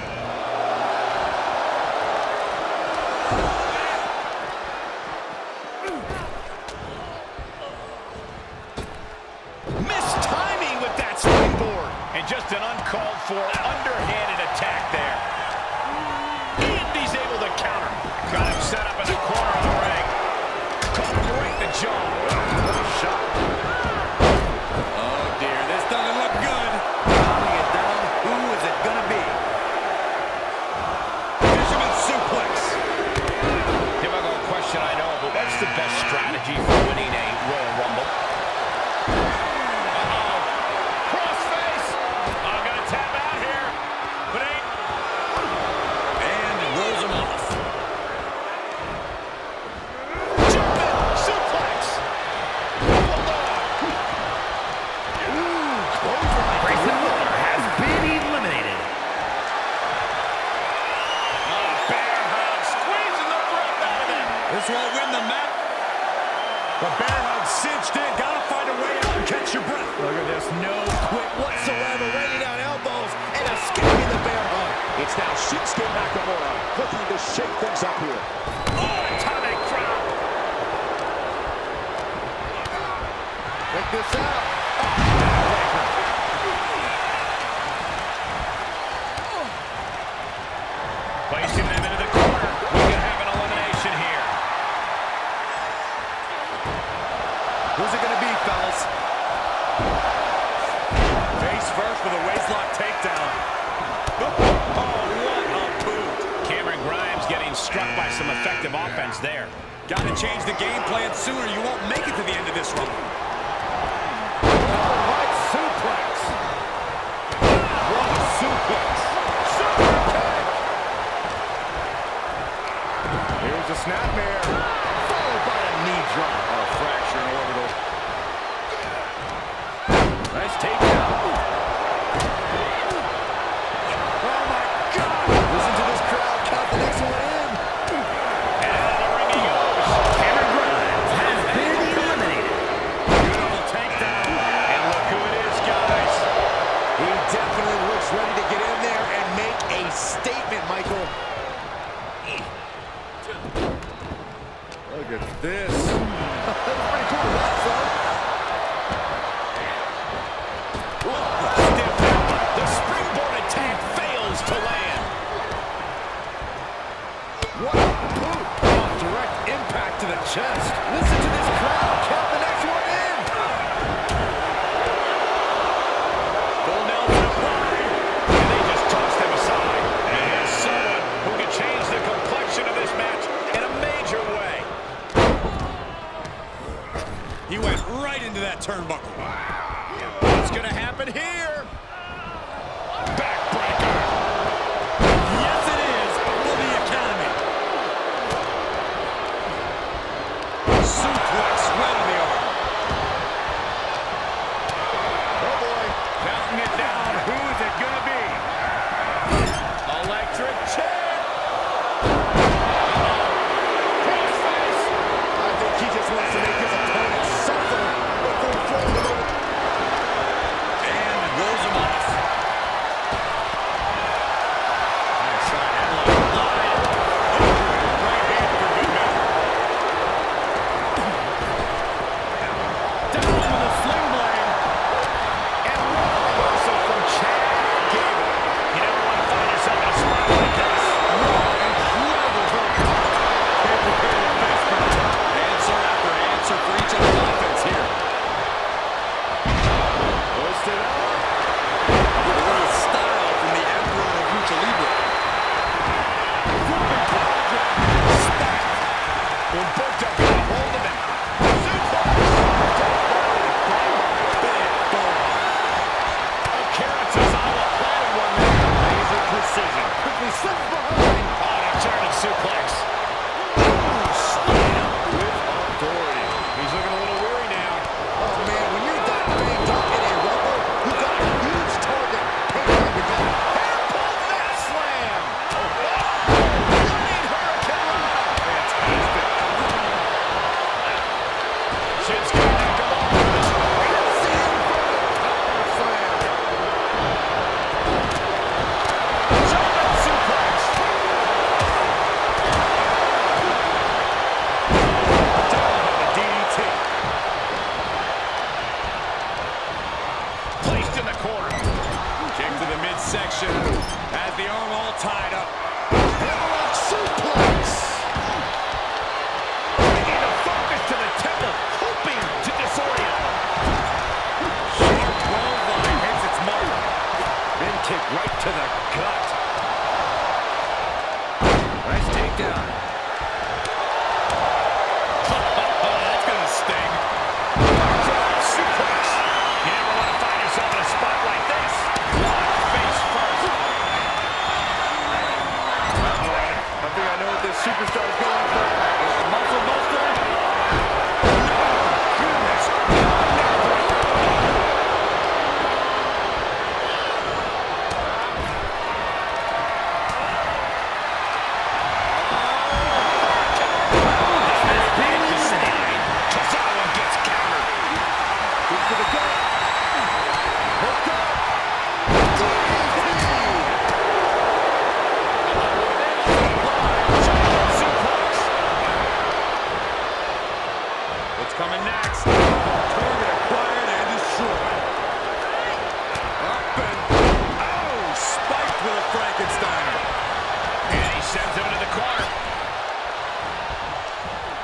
Speaker 3: Missed timing with that springboard. And just an uncalled for underhanded attack there. And he's able to counter. Got him set up in the corner of the ring. Caught him right in the jaw. What a shot.
Speaker 6: Oh, dear. This doesn't look good. Counting it down. Who is it going to be? Fisherman suplex.
Speaker 3: Difficult question, I know, but what's the best strategy for winning a Royal Rumble? Crossface. I'm gonna tap out here, but ain't
Speaker 6: won't win the match.
Speaker 3: The bear hug cinched in. Gotta find a way out and catch your breath. Look at this. No
Speaker 4: Quick whatsoever, raining down elbows and escaping the bear hug.
Speaker 5: It's now Shinsuke Nakamura looking to shake things up here.
Speaker 3: Oh, atomic drop.
Speaker 4: Check this out.
Speaker 3: Placing them into the corner. We can have an elimination here.
Speaker 6: Who's it going to be, fellas? Face first with a waistlock takedown. Oh, what a boot.
Speaker 3: Cameron Grimes getting struck by some effective offense there.
Speaker 6: Got to change the game plan sooner. You won't make it to the end of this run.
Speaker 5: Right suplex. Right suplex. Super kick. Here's a snapmare. Followed by a knee drop. A fracture in orbital. Nice takedown. Oh my God! Listen to this crowd. Count the next one in.
Speaker 3: And out of the ring he goes.
Speaker 1: Cameron Grimes has been eliminated.
Speaker 3: Beautiful takedown. And look who it is, guys.
Speaker 4: He definitely looks ready to get in there and make a statement, Michael.
Speaker 5: Look at this. That's pretty cool to watch, though.
Speaker 3: Stiff elbow. The springboard attack fails to land.
Speaker 5: What a boot. Oh, direct impact to the chest. Listen to this crowd. Count the next one in.
Speaker 3: Full Nelson applied. And they just tossed him aside. And here's someone who can change the complexion of this match in a major way.
Speaker 6: He went right into that turnbuckle.
Speaker 3: What's going to happen here? Backbreaker.
Speaker 6: Yes, it is for the Academy. Suplex right on the arm.
Speaker 5: Oh, boy.
Speaker 3: Counting it down. Who is it going to be? Electric chair. Crossface.
Speaker 5: I think he just wants to make his opponent suffer before throwing him over.
Speaker 6: And rolls him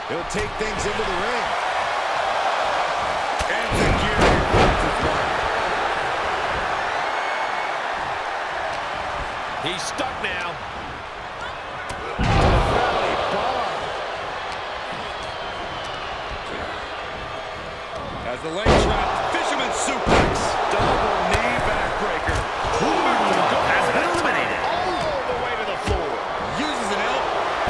Speaker 4: He'll take things into the ring.
Speaker 3: He's stuck now.
Speaker 6: As the leg trap, fisherman suplex. Double knee backbreaker.
Speaker 1: Has been eliminated.
Speaker 3: All the way to the floor.
Speaker 6: Uses an elbow.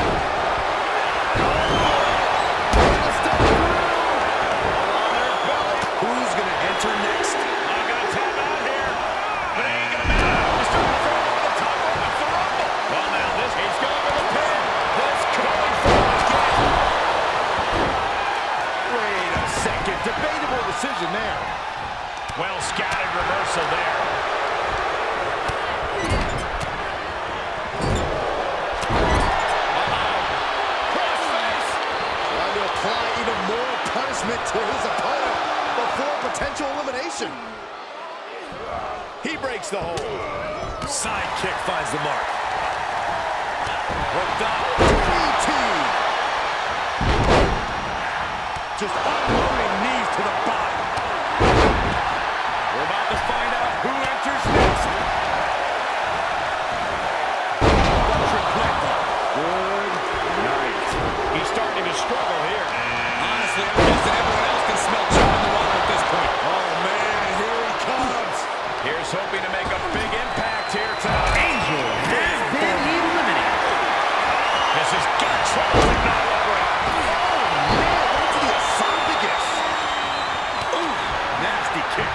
Speaker 4: Who's going to enter next?
Speaker 3: I'm going to tap out here. But it ain't going to matter. He's trying to throw over the top rope of the Rumble. Well, now this, he's going for the pin. This coming for him again.
Speaker 4: Wait a second. Debatable decision there.
Speaker 3: Well scouted reversal there. Crossface.
Speaker 4: Trying to apply even more punishment to his opponent before potential elimination.
Speaker 3: He breaks the hold.
Speaker 2: Side kick finds the mark.
Speaker 4: Hooked up. DDT. Just unloading knees to the body.
Speaker 6: We're about to find out who enters next.
Speaker 4: Good night.
Speaker 3: He's starting to struggle here.
Speaker 6: Honestly, I'm guessing everyone else can smell Chuck in the water at this point.
Speaker 4: Oh, man, here he comes.
Speaker 3: Here's hoping to make a big impact here tonight.
Speaker 1: Angel has been eliminated.
Speaker 3: This has got trouble in all over it.
Speaker 4: Right to the esophagus.
Speaker 6: Ooh, nasty kick.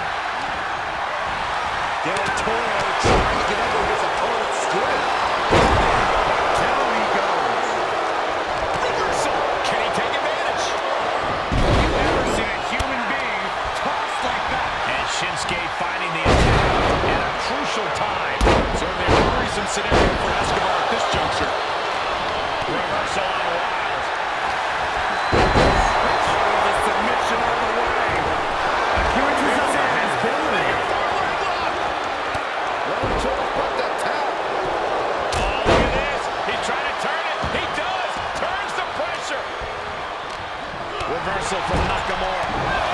Speaker 4: Del Toro trying to get under his opponent's skin. Down he goes.
Speaker 3: Reversal. Can he take advantage?
Speaker 6: Have you ever seen a human being tossed like that?
Speaker 3: And Shinsuke finding the attack at a crucial time.
Speaker 6: Certainly a worrisome scenario for Escobar at this juncture.
Speaker 3: Reversal on Wild.
Speaker 6: The submission on the way.
Speaker 1: Akira Tozawa has been eliminated.
Speaker 4: No choice but to tap.
Speaker 3: Oh, look at this. He's trying to turn it. He does. Turns the pressure. Reversal from Nakamura.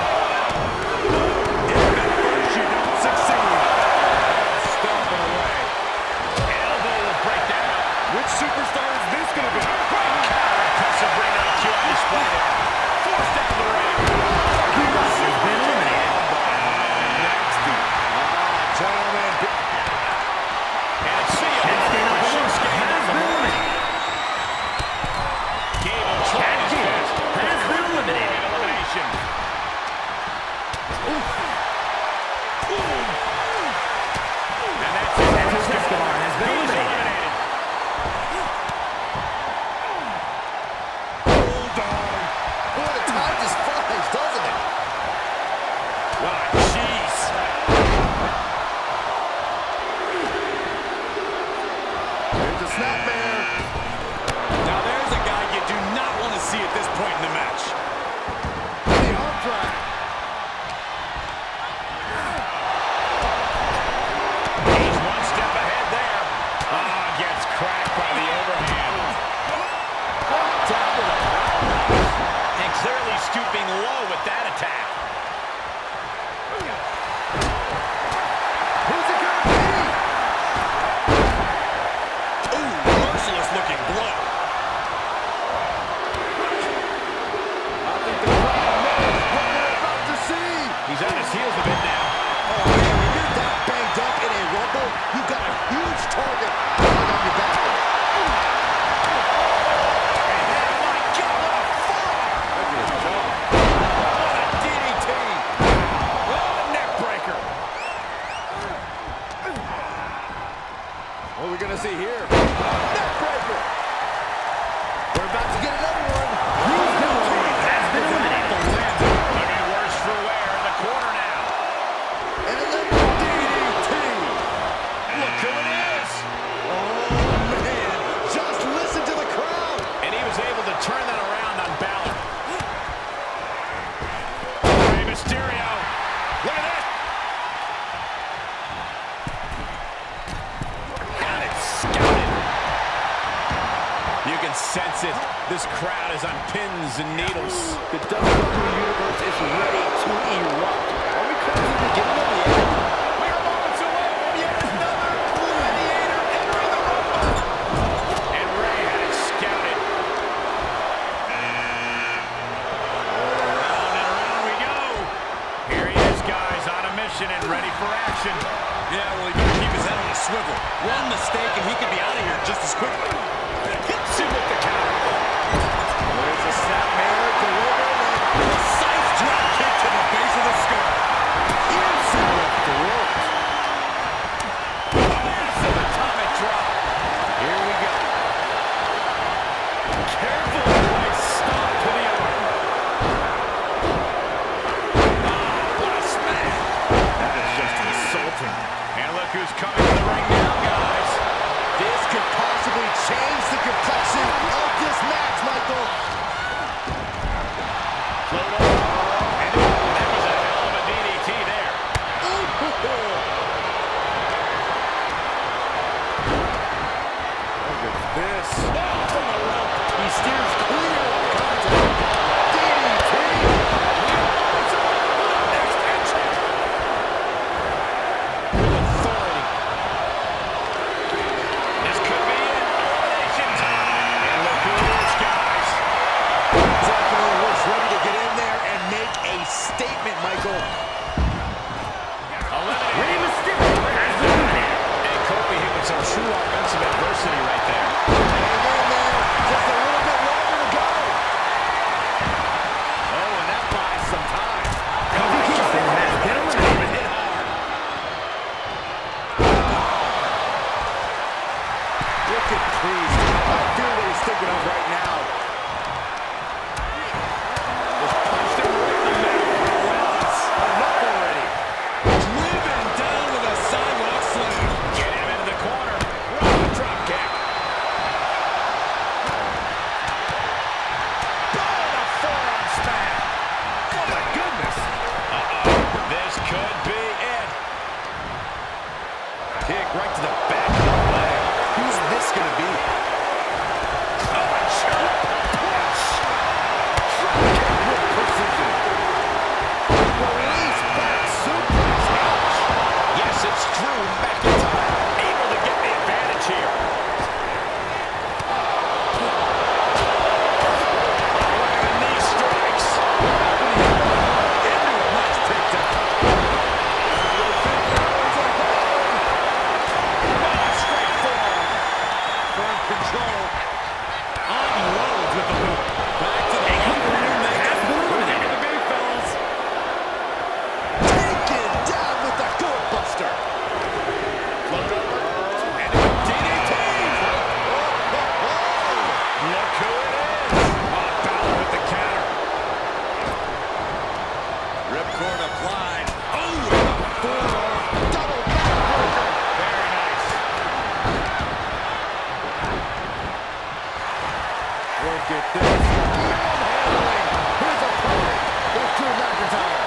Speaker 6: You don't succeed.
Speaker 3: Stomping away. Elbow will break down.
Speaker 6: Which superstar is this going to be?
Speaker 3: Great counter. Impressive ring IQ on display there. Forced down the ring.
Speaker 1: Akira has been eliminated.
Speaker 6: Nasty.
Speaker 4: Gentlemen,
Speaker 3: And see ya.
Speaker 1: Shinsuke Nakamura
Speaker 3: Shinsuke
Speaker 1: has been eliminated.
Speaker 3: Gable
Speaker 1: Chad
Speaker 3: trying his
Speaker 1: Gable
Speaker 3: best.
Speaker 1: has been eliminated.
Speaker 3: Elimination. And that's it.
Speaker 1: Santos Escobar has been
Speaker 3: He's
Speaker 1: eliminated.
Speaker 4: hold on. Boy, the time just flies, doesn't it?
Speaker 3: Wow, jeez.
Speaker 4: There's a snapmare.
Speaker 6: Now there's a guy you do not want to see at this point in the match.
Speaker 4: The arm drag.
Speaker 3: He's one step ahead there. Ah, gets cracked by the overhand.
Speaker 4: Down with it.
Speaker 3: And clearly stooping low with that attack.
Speaker 4: Who's it gonna be?
Speaker 6: Ooh, merciless looking blow.
Speaker 4: I think the crowd knows what they're about to see.
Speaker 3: He's on his heels a bit now.
Speaker 4: Oh, man, when you're that banged up in a rumble, you've got a huge target lying on your back.
Speaker 3: And oh my God, what a forearm!
Speaker 6: What a DDT.
Speaker 3: on pins and needles.
Speaker 5: The WWE Universe is ready to erupt. Are we close to the beginning of the end?
Speaker 3: We are moments away from yet another gladiator entering the Rumble. And Ray had it scouted. Around and around we go. Here he is, guys, on a mission and ready for action.
Speaker 6: Yeah, well, he better keep his head on a swivel. One mistake and he could be out of here just as quickly.
Speaker 3: Hits him with the counter.
Speaker 4: There's a snapmare delivered.
Speaker 6: Precise drop kick to the base of the skull.
Speaker 4: Inside off the ropes.
Speaker 3: Massive atomic drop. Here we go. Careful place stomp to the arm. What a smash. That is just insulting. And look who's coming to the ring now, guys.
Speaker 4: This could possibly change the complexion of this match, Michael.
Speaker 3: Float over. And that was a hell of a DDT there.
Speaker 4: Look at this. From the rope. He steers clear of contact. DDT.
Speaker 3: Next entry. With authority. This could be it. Elimination time. And look who it is, guys.
Speaker 4: Definitely looks ready to get in there and make a statement, Michael.
Speaker 3: Eliminated.
Speaker 1: Rey Mysterio has eliminated.
Speaker 3: And Kofi hit with some true offensive adversity right there.
Speaker 4: Hang in there. Just a little bit longer to go.
Speaker 3: Oh, and that buys some time.
Speaker 1: Kofi Kingston has been eliminated.
Speaker 3: Hit hard.
Speaker 4: Look at Priest. I feel what he's thinking of right now.
Speaker 3: Just punched him right in the middle.
Speaker 4: Enough already.
Speaker 6: Driven down with a sidewalk slam.
Speaker 3: Get him into the corner. Rock drop kick. Boom, a forearm smash. Oh my goodness. This could be it.
Speaker 4: Kick right to the back of the leg. Who's this going to be?
Speaker 3: Oh, a chop. Push.
Speaker 4: Drop kick with precision. Release back suplex. Ouch.
Speaker 3: Yes, it's Drew McIntyre. Able to get the advantage here. Look at the knee strikes.
Speaker 4: Into a nice takedown.
Speaker 3: Straight forearm.
Speaker 4: Firm control.
Speaker 6: Unloads with the boot. Back to the
Speaker 4: Look at the big fellas. Taken down with the goat buster.
Speaker 3: Float over. And a DDT. Look who it is. Balor with the counter.
Speaker 6: ripcord applied. Oh, with a forearm.
Speaker 4: Double backbreaker.
Speaker 3: Very nice.
Speaker 4: Look at this. Handling his opponent. There's Drew McIntyre.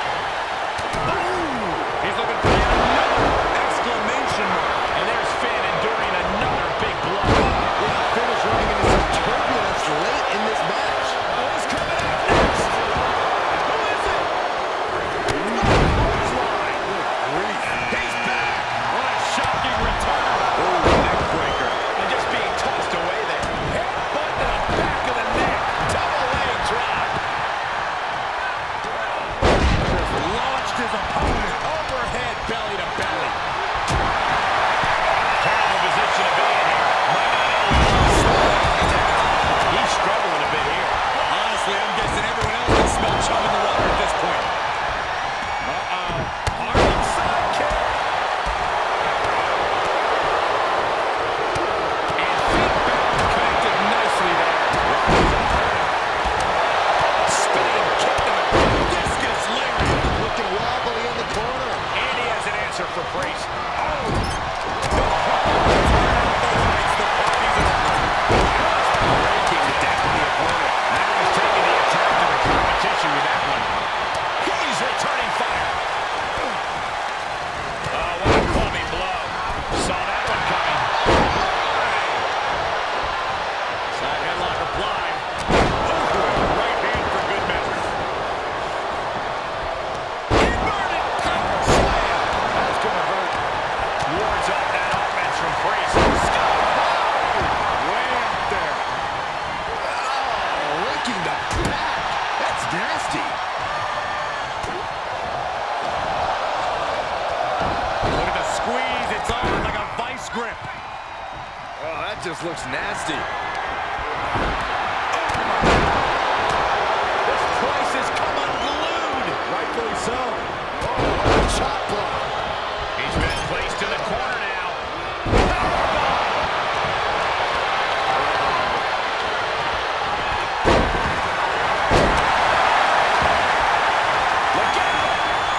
Speaker 3: He's looking for yet another exclamation mark. And there's Finn enduring another big blow.
Speaker 4: Yeah, finish running into some turbulence late in this match.
Speaker 3: Who's coming out next? Who is it? Clothesline. He's back. What a shocking return.
Speaker 4: Oh, neck breaker.
Speaker 3: And just being tossed away there. Headbutt to the back of the neck. Double leg drop.
Speaker 4: Just launched his opponent.
Speaker 3: Overhead belly to belly. Terrible position to be in here. Might not always. He's struggling a bit here.
Speaker 6: Honestly, I'm guessing everyone else can smell chum in the water at this point.
Speaker 3: Harlem sidekick. And feet back connected nicely there. Spinning kick to the discus lariat.
Speaker 4: Looking wobbly in the corner.
Speaker 3: And he has an answer for Priest. Breaking down the opponent. Now he's taking the attack to the competition with that one. He's returning fire. Oh, what a clubbing blow. Saw that one coming.
Speaker 6: Side headlock applied.
Speaker 3: Oh,
Speaker 4: This looks nasty.
Speaker 3: This place has come unglued.
Speaker 4: Rightfully so. Oh, chop block.
Speaker 3: He's been placed in the corner now. Look out!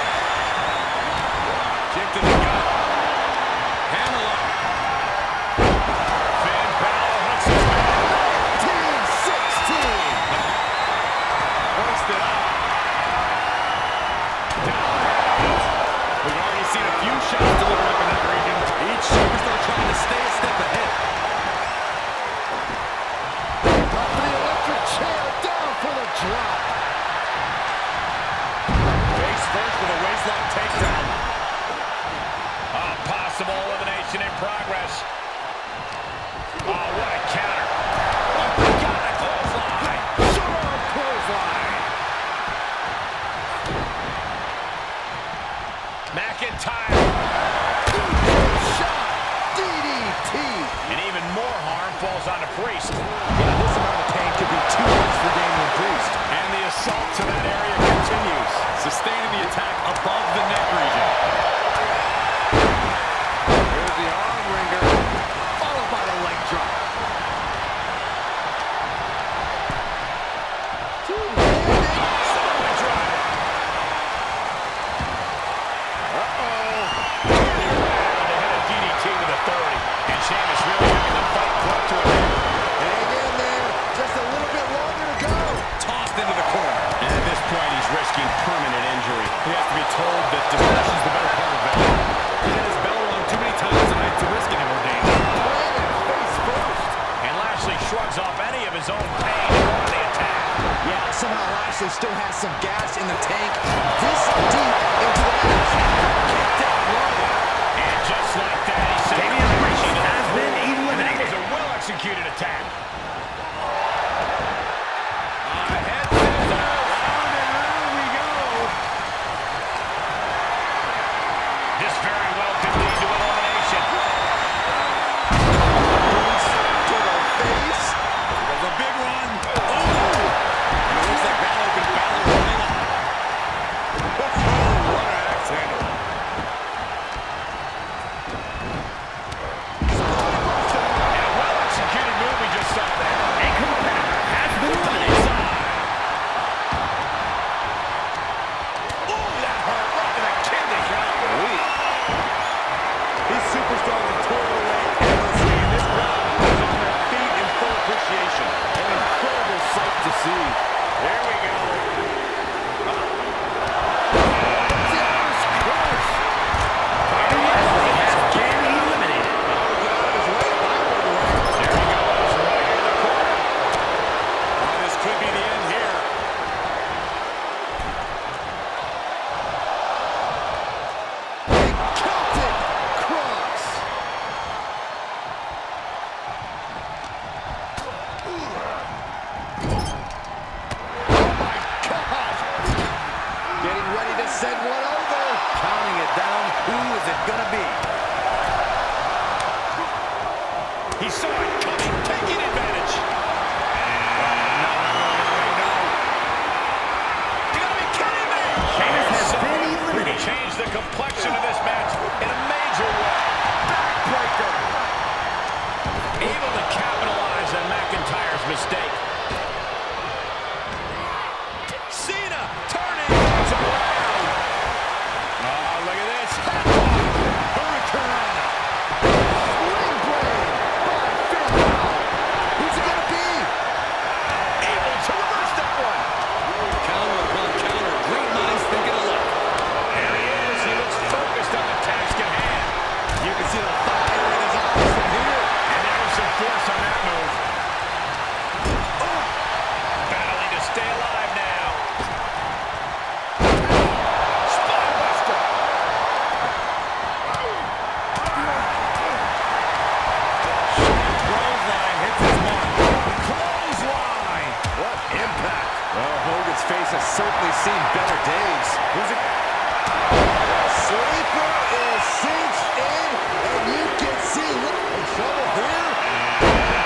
Speaker 3: Kick to the gut. Hammer. Finn Balor hooks his back.
Speaker 4: Team 16.
Speaker 3: Hoisted up. We've already seen a few shots delivered up in that region.
Speaker 6: Each superstar trying to stay a step ahead.
Speaker 4: Up for the electric chair, down for the drop.
Speaker 3: Face first with a waistlock takedown. Possible elimination in progress. Oh, what a counter. Oh, my God, a clothesline. Sure, clothesline. McIntyre.
Speaker 4: Shot. DDT.
Speaker 3: And even more harm falls on the Priest.
Speaker 4: Yeah, this amount of pain could be too much for Damian Priest.
Speaker 3: And the assault to that area continues.
Speaker 6: Sustaining the attack above the neck region.
Speaker 4: Here's the arm wringer, followed by the leg drop.
Speaker 3: Samoa driver. Turning around to hit a DDT with authority. And Sheamus really having the fight brought to an end.
Speaker 4: Hang in there, just a little bit longer to go.
Speaker 6: Tossed into the corner.
Speaker 3: And at this point, he's risking permanent injury. He has to be told that discretion's the better part of valor.
Speaker 6: He had his bell rung too many times tonight to risk any more danger.
Speaker 4: Planted face first.
Speaker 3: And Lashley shrugs off any of his own pain on the attack.
Speaker 4: Yeah, somehow Lashley still has some gas in the tank. This deep into the match. Kicked out low.
Speaker 3: And just like that, he said,
Speaker 1: Damian Priest has been
Speaker 3: and that
Speaker 1: eliminated.
Speaker 3: was a well-executed attack. This very well could lead to elimination.
Speaker 4: To the face.
Speaker 6: There's a big run. Oh! And it looks like that opened Balor running up.
Speaker 4: What an axe handle.
Speaker 3: And a well-executed move we just saw there.
Speaker 1: A competitor has been eliminated.
Speaker 3: Ooh, that hurt right to the kidney.
Speaker 4: These superstars have torn away endlessly, and this crowd is on their feet in full appreciation. An incredible sight to see.
Speaker 3: There we go.
Speaker 4: Jesus Christ!
Speaker 1: Bobby Lashley has been eliminated.
Speaker 3: There he goes, right in the corner.
Speaker 6: Oh, this could be the end here.
Speaker 4: Celtic Cross. Oh my God! Getting ready to send one over.
Speaker 6: Counting it down. Who is it going to be?
Speaker 3: He saw it coming, taking advantage. You gotta be kidding me!
Speaker 1: Sheamus has been
Speaker 3: He
Speaker 1: eliminated.
Speaker 3: changed the complexion of this match in a major way. Backbreaker. Able to capitalize on McIntyre's mistake. Cena turning things around. Oh, look at this. Hurricanrana.
Speaker 4: Spring blade by Finn Balor. Who's it gonna be?
Speaker 3: Able to reverse that one.
Speaker 6: Counter upon counter. Great minds thinking alike.
Speaker 3: There he is. He looks focused on the task at hand.
Speaker 4: You can see the fire in his eyes from here.
Speaker 3: And there was some force on that move. Battling to stay alive now. Spinebuster.
Speaker 6: Clothesline hits his mark.
Speaker 3: Clothesline.
Speaker 4: What impact! Well, Hogan's face has certainly seen better days. Who's it? Sleeper is cinched in, and you can see little trouble here.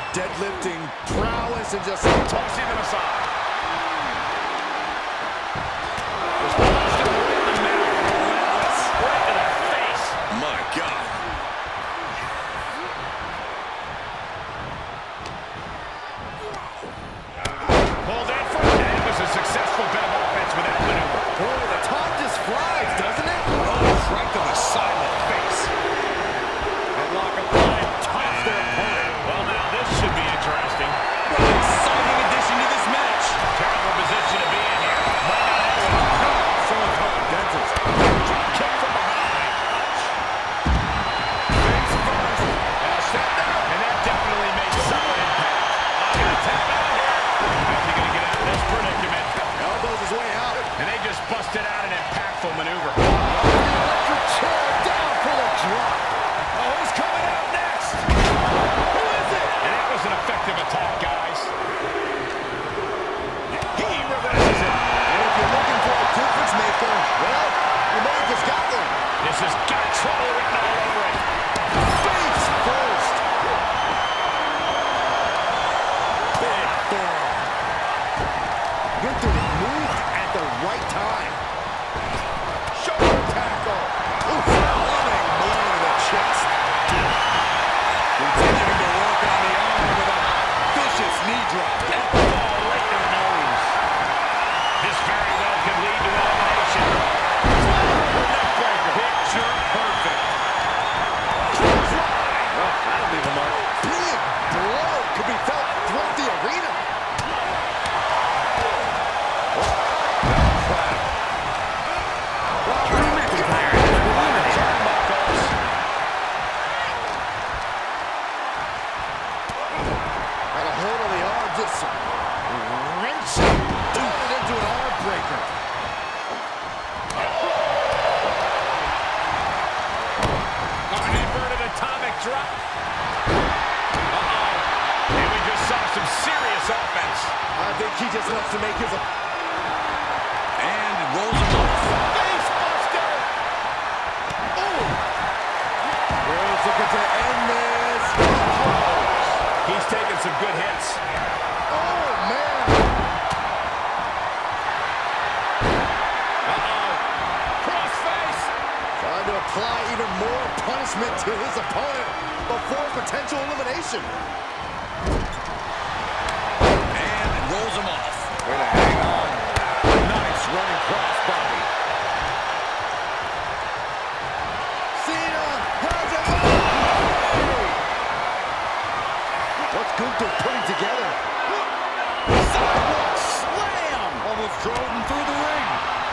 Speaker 4: deadlifting prowess and just
Speaker 3: Tossing them aside. Just punched him right in the middle. Relentless. Right to the face.
Speaker 2: My God.
Speaker 3: Pulled in for it. It was a successful bit of offense with that maneuver.
Speaker 4: boy, the time just flies, doesn't it?
Speaker 3: Oh, right to the silent face. Headlock applied. Tossed their opponent. Well, now this should be interesting.
Speaker 6: What an exciting addition to this match.
Speaker 3: Terrible position to be in here. Might not end well.
Speaker 4: Showing couple dentist.
Speaker 3: Drop kick from behind. Face first. And a step down. And that definitely makes solid impact. I'm going to tap out here. How's he going to get out of this predicament?
Speaker 4: Elbows his way out.
Speaker 3: And they just busted out an impactful maneuver.
Speaker 4: Electric chair down for the drop.
Speaker 3: Oh, who's coming out next? Who is it? And that was an effective attack, guys. He reverses it.
Speaker 4: And if you're looking for a difference maker, well, you may have just got one.
Speaker 3: This has got trouble written all over it.
Speaker 4: Face first. Big forearm. Gunther moved at the right time. Shoulder tackle. Ooh, loving blow to the chest.
Speaker 6: Continuing to work on the arm with a vicious knee drop.
Speaker 3: Elbow right in the nose. This very well could lead to elimination. Neckbreaker. Picture perfect.
Speaker 4: Well, that'll leave a mark. Brilliant blow could be felt throughout the arena.
Speaker 1: Drew McIntyre has been eliminated.
Speaker 3: Turnbuckles.
Speaker 4: Got a hold of the arm, just wrenching. Turn it into an arm breaker.
Speaker 3: An inverted atomic drop. Uh-oh. And we just saw some serious offense.
Speaker 4: I think he just wants to make his...
Speaker 6: And rolls him off.
Speaker 3: Face buster.
Speaker 4: Rhodes looking to end this.
Speaker 3: He's taking some good hits.
Speaker 4: Oh, man.
Speaker 3: Uh-oh. Crossface.
Speaker 4: Trying to apply even more punishment to his opponent before potential elimination.
Speaker 6: And rolls him off.
Speaker 4: Way to hang on. Nice running crossbody. Cena has it. What's Gunther putting together?
Speaker 6: Sidewalk slam. Almost drove him through the ring.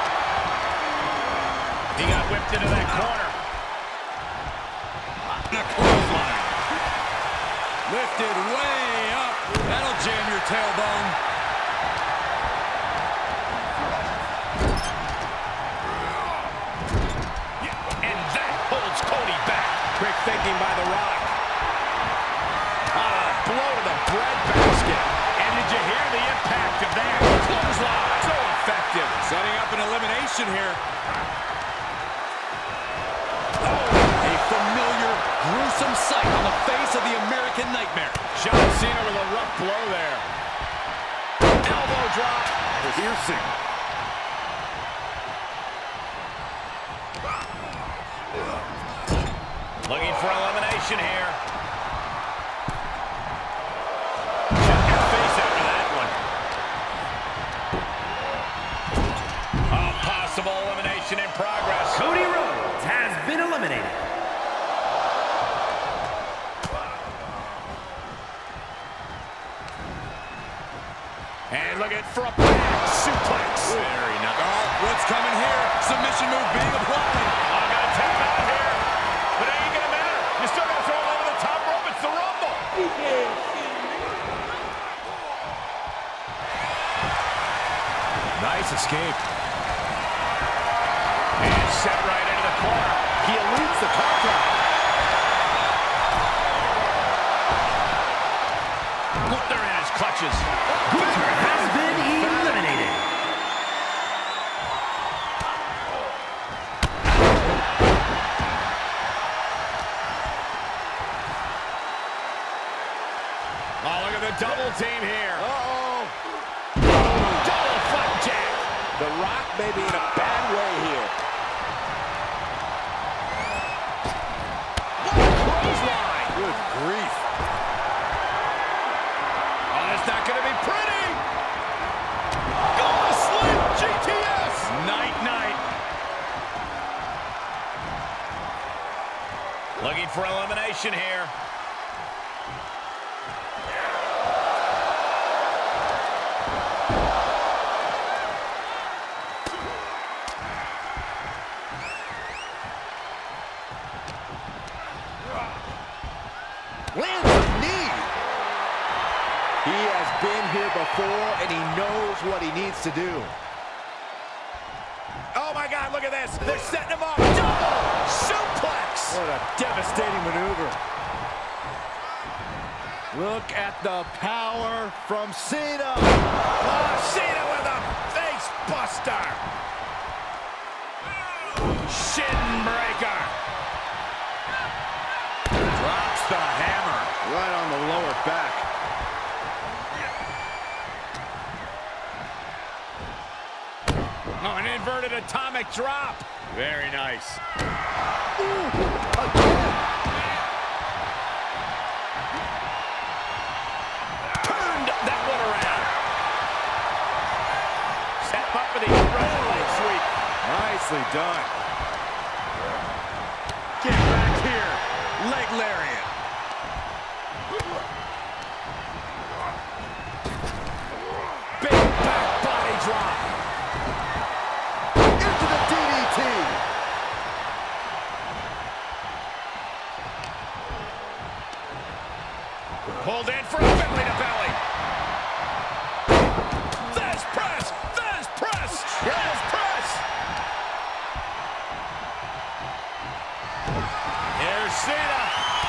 Speaker 3: He got whipped into that corner.
Speaker 6: The clothesline. Lifted way up. That'll jam your tailbone.
Speaker 3: And that holds Cody back. Quick thinking by The Rock. Blow to the breadbasket. And did you hear the impact of that? Clothesline. So effective.
Speaker 6: Setting up an elimination here. A familiar, gruesome sight on the face of the American Nightmare.
Speaker 3: John Cena with a rough blow there. Elbow drop.
Speaker 4: Piercing.
Speaker 3: Looking for elimination here. Check your face after that one. A possible elimination in progress.
Speaker 1: Cody Rhodes has been eliminated.
Speaker 3: And look at for a back suplex. Very nice.
Speaker 6: Oh, what's coming here? Submission move being applied.
Speaker 3: I'm going to tap out here. But it ain't going to matter. You still got to throw it over the top rope. It's the Rumble. Nice escape. And set right into the corner.
Speaker 4: He eludes the contact.
Speaker 3: Gunther in his clutches.
Speaker 1: Gunther has been eliminated.
Speaker 3: team here.
Speaker 5: Uh-oh.
Speaker 3: Double flapjack.
Speaker 5: The Rock may be in a bad way here.
Speaker 3: Clothesline.
Speaker 5: Good grief.
Speaker 3: Oh, that's not going to be pretty. Go to sleep, GTS. Night. Looking for elimination here.
Speaker 5: Lands a knee. He has been here before, and he knows what he needs to do.
Speaker 3: Oh, my God, look at this. They're setting him up. Double suplex.
Speaker 5: What a devastating maneuver. Look at the power from Cena.
Speaker 3: Oh, Cena with a face buster. Shin breaker.
Speaker 5: Drops the hammer right on the lower back.
Speaker 3: Oh, an inverted atomic drop. Very nice.
Speaker 5: Ooh, again.
Speaker 3: Turned that one around. Set up for the upright leg sweep.
Speaker 5: Nicely done. Get back here. Leg lariat.
Speaker 3: Big back body drop.
Speaker 5: Into the DDT.
Speaker 3: Pulled in for a belly to belly. Thesz press. Thesz press. Thesz press. Here's Cena.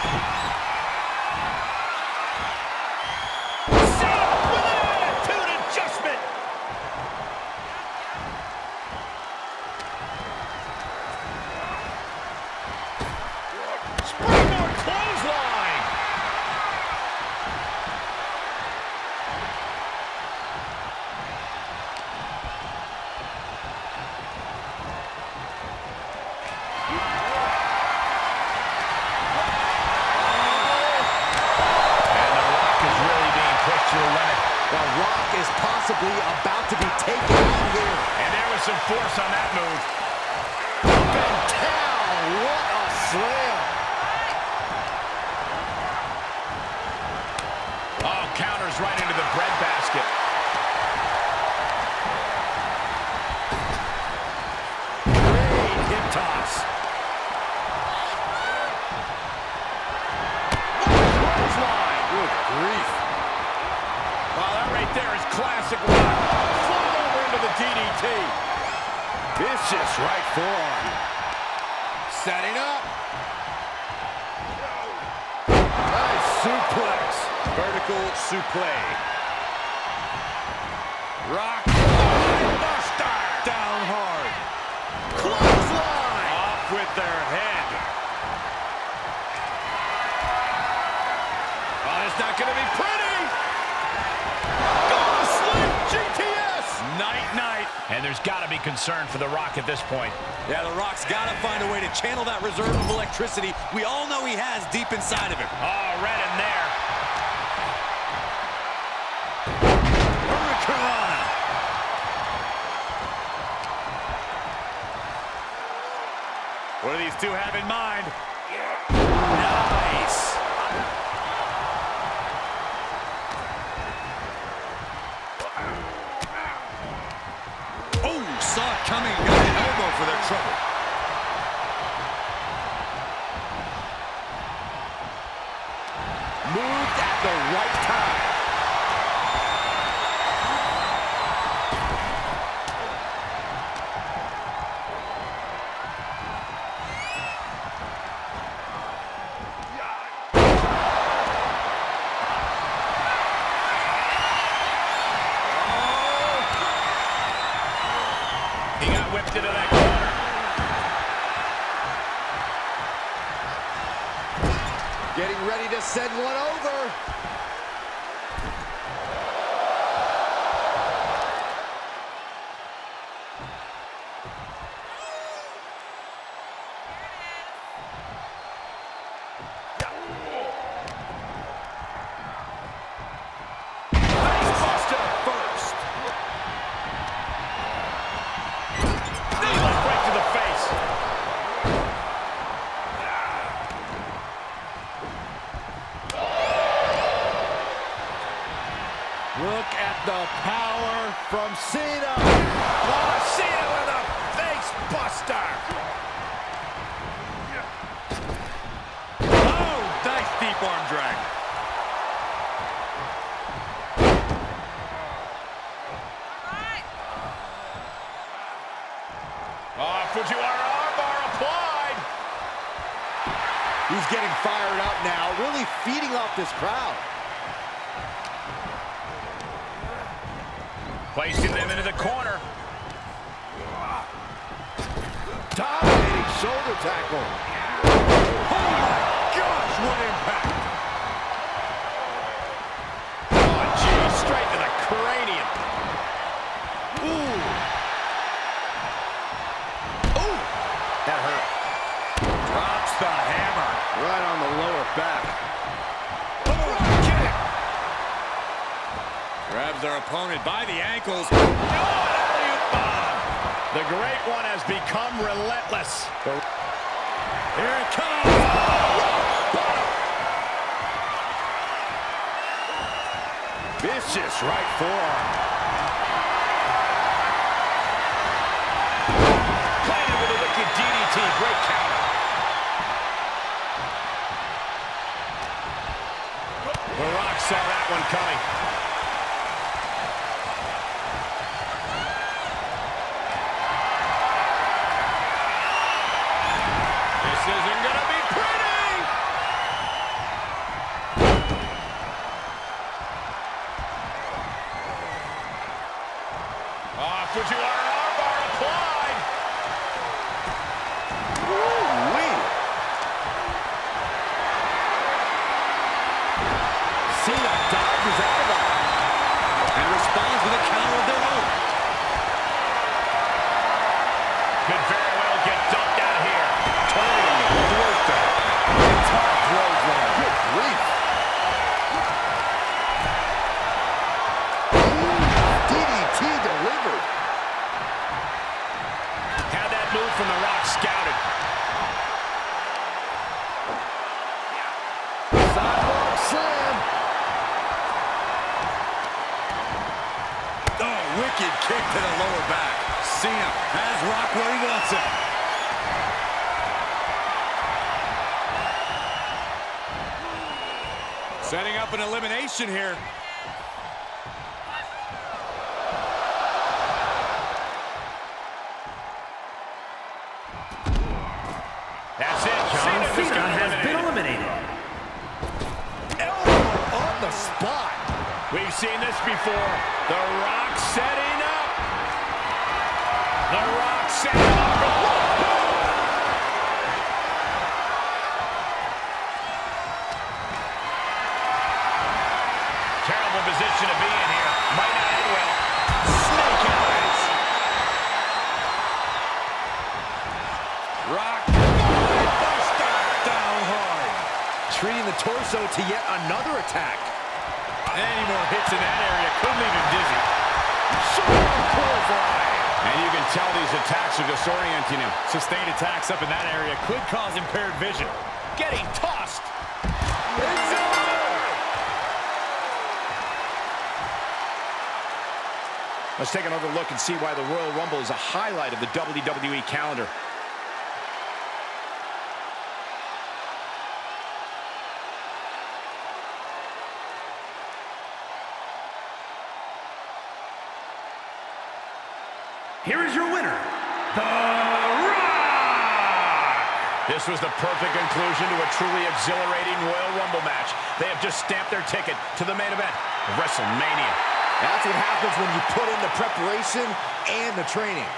Speaker 3: Cena with an attitude adjustment. Springboard clothesline.
Speaker 5: The Rock is possibly about to be taken out here.
Speaker 3: And there was some force on that move.
Speaker 5: Up and down. What a slam.
Speaker 3: Oh, counters right into the breadbasket. Great hip toss. Clothesline.
Speaker 5: Good grief.
Speaker 3: Wow, that right there is classic Rock. Flung over into the DDT.
Speaker 5: Vicious right forearm. Setting up. Nice suplex. Vertical suplex.
Speaker 3: Rock. Buster.
Speaker 5: Down hard.
Speaker 3: Clothesline. Off with their head. Oh, it's not going to be pretty. Go to sleep, GTS. Night. And there's got to be concern for The Rock at this point.
Speaker 6: Yeah, The Rock's got to find a way to channel that reserve of electricity we all know he has deep inside of him.
Speaker 3: Oh, right in there.
Speaker 5: Hurricanrana.
Speaker 3: What do these two have in mind?
Speaker 5: Nice.
Speaker 6: Oh, saw it coming. Got an elbow for their trouble.
Speaker 5: Moved at the right time.
Speaker 3: He got whipped into that corner.
Speaker 5: Getting ready to send one over.
Speaker 4: Cena.
Speaker 3: Oh, Cena with a face buster.
Speaker 6: Oh, nice deep arm drag.
Speaker 3: Oh, Fujiwara armbar applied.
Speaker 4: He's getting fired up now, really feeding off this crowd.
Speaker 3: Placing them into the corner.
Speaker 4: Dominating shoulder tackle. Oh my gosh, what impact.
Speaker 3: Oh, gee, straight to the cranium.
Speaker 4: Ooh. Ooh. That hurt.
Speaker 3: Drops the hammer.
Speaker 4: Right on the lower back.
Speaker 3: Front kick.
Speaker 6: Grabs their opponent by the ankles.
Speaker 3: Oh, alley-oop bomb. The Great One has become relentless.
Speaker 6: Here it comes.
Speaker 3: Vicious right forearm. Planted with a wicked DDT. Great counter. The Rock saw that one coming. This isn't gonna be pretty. Fujiwara armbar applied.
Speaker 4: Woo-wee. Cena dodges out of that and responds with a counter of their own.
Speaker 3: Could very well get dumped out here.
Speaker 4: Turning the throat there. Top clothesline. Good grief. DDT delivered.
Speaker 3: Had that move from The Rock scouted.
Speaker 4: Sidewalk slam.
Speaker 6: Oh, wicked kick to the lower back. Cena has Rock where he wants him. Setting up an elimination here.
Speaker 3: That's it.
Speaker 1: John
Speaker 3: Cena's
Speaker 1: Cena
Speaker 3: been
Speaker 1: has been
Speaker 3: eliminated.
Speaker 1: eliminated.
Speaker 4: Elbow on the spot.
Speaker 3: We've seen this before. The Rock setting up. The Rock setting up. Terrible position to be in here. Might not end well. Snake eyes.
Speaker 4: Rock. Buster. Down hard. Treating the torso to yet another attack.
Speaker 6: Any more hits in that area could leave him dizzy.
Speaker 4: Shoulder clothesline.
Speaker 3: And you can tell these attacks are disorienting him.
Speaker 6: Sustained attacks up in that area could cause impaired vision.
Speaker 3: Getting tossed.
Speaker 4: It's over.
Speaker 3: Let's take another look and see why the Royal Rumble is a highlight of the WWE calendar.
Speaker 1: Here is your winner, The Rock!
Speaker 3: This was the perfect conclusion to a truly exhilarating Royal Rumble match. They have just stamped their ticket to the main event of WrestleMania.
Speaker 4: That's what happens when you put in the preparation and the training.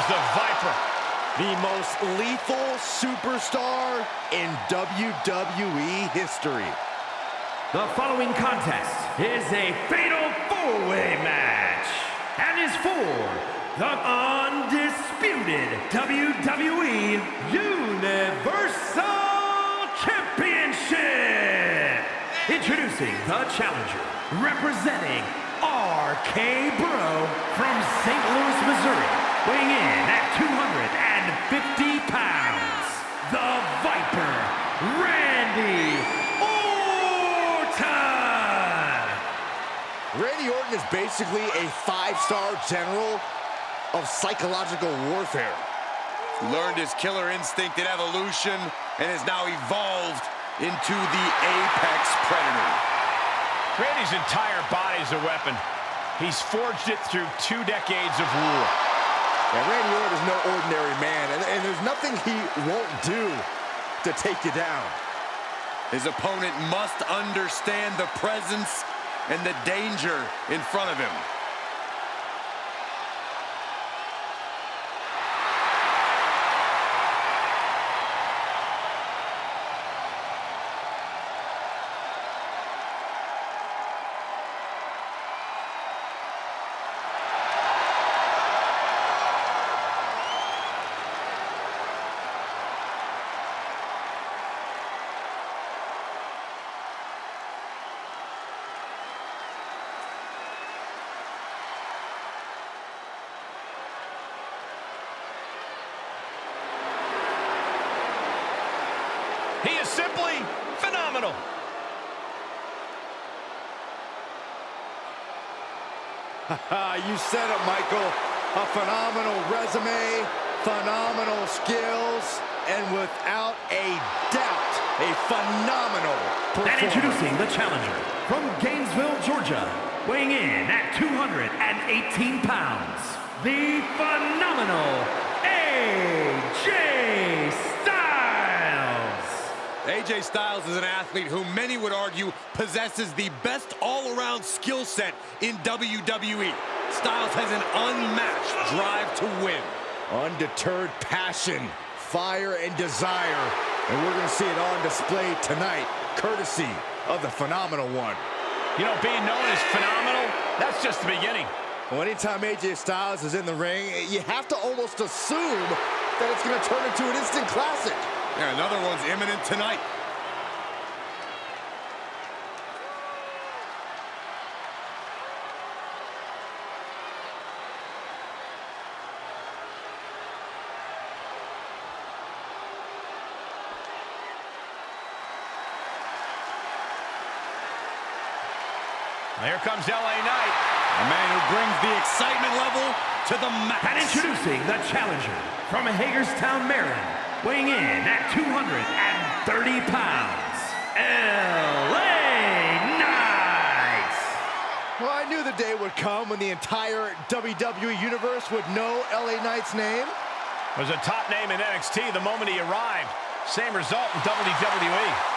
Speaker 3: comes the Viper.
Speaker 4: The most lethal superstar in WWE history.
Speaker 1: The following contest is a fatal four-way match and is for the undisputed WWE Universal Championship. Introducing the challenger, representing RK Bro from St. Louis, Missouri, weighing in at 250 pounds, the Viper, Randy Orton.
Speaker 4: Randy Orton is basically a five-star general of psychological warfare.
Speaker 6: Learned his killer instinct in Evolution and has now evolved into the Apex Predator.
Speaker 3: Randy's entire body is a weapon. He's forged it through 2 decades of war.
Speaker 4: And Randy Orton is no ordinary man, and there's nothing he won't do to take you down.
Speaker 6: His opponent must understand the presence and the danger in front of him.
Speaker 3: He is simply phenomenal.
Speaker 4: You said it, Michael. A phenomenal resume, phenomenal skills, and without a doubt, a phenomenal performance.
Speaker 1: And introducing the challenger from Gainesville, Georgia, weighing in at 218 pounds, the phenomenal AJ Styles.
Speaker 6: AJ Styles is an athlete who many would argue possesses the best all-around skill set in WWE. Styles has an unmatched drive to win.
Speaker 4: Undeterred passion, fire, and desire. And we're going to see it on display tonight, courtesy of the Phenomenal One.
Speaker 3: You know, being known as phenomenal, that's just the beginning.
Speaker 4: Well, anytime AJ Styles is in the ring, you have to almost assume that it's going to turn into an instant classic.
Speaker 6: Yeah, another one's imminent tonight.
Speaker 3: Here comes LA Knight.
Speaker 6: A man who brings the excitement level to the max.
Speaker 1: And introducing the challenger from Hagerstown, Maryland, weighing in at 230 pounds, LA Knight.
Speaker 4: Well, I knew the day would come when the entire WWE Universe would know LA Knight's name.
Speaker 3: Was a top name in NXT the moment he arrived. Same result in WWE.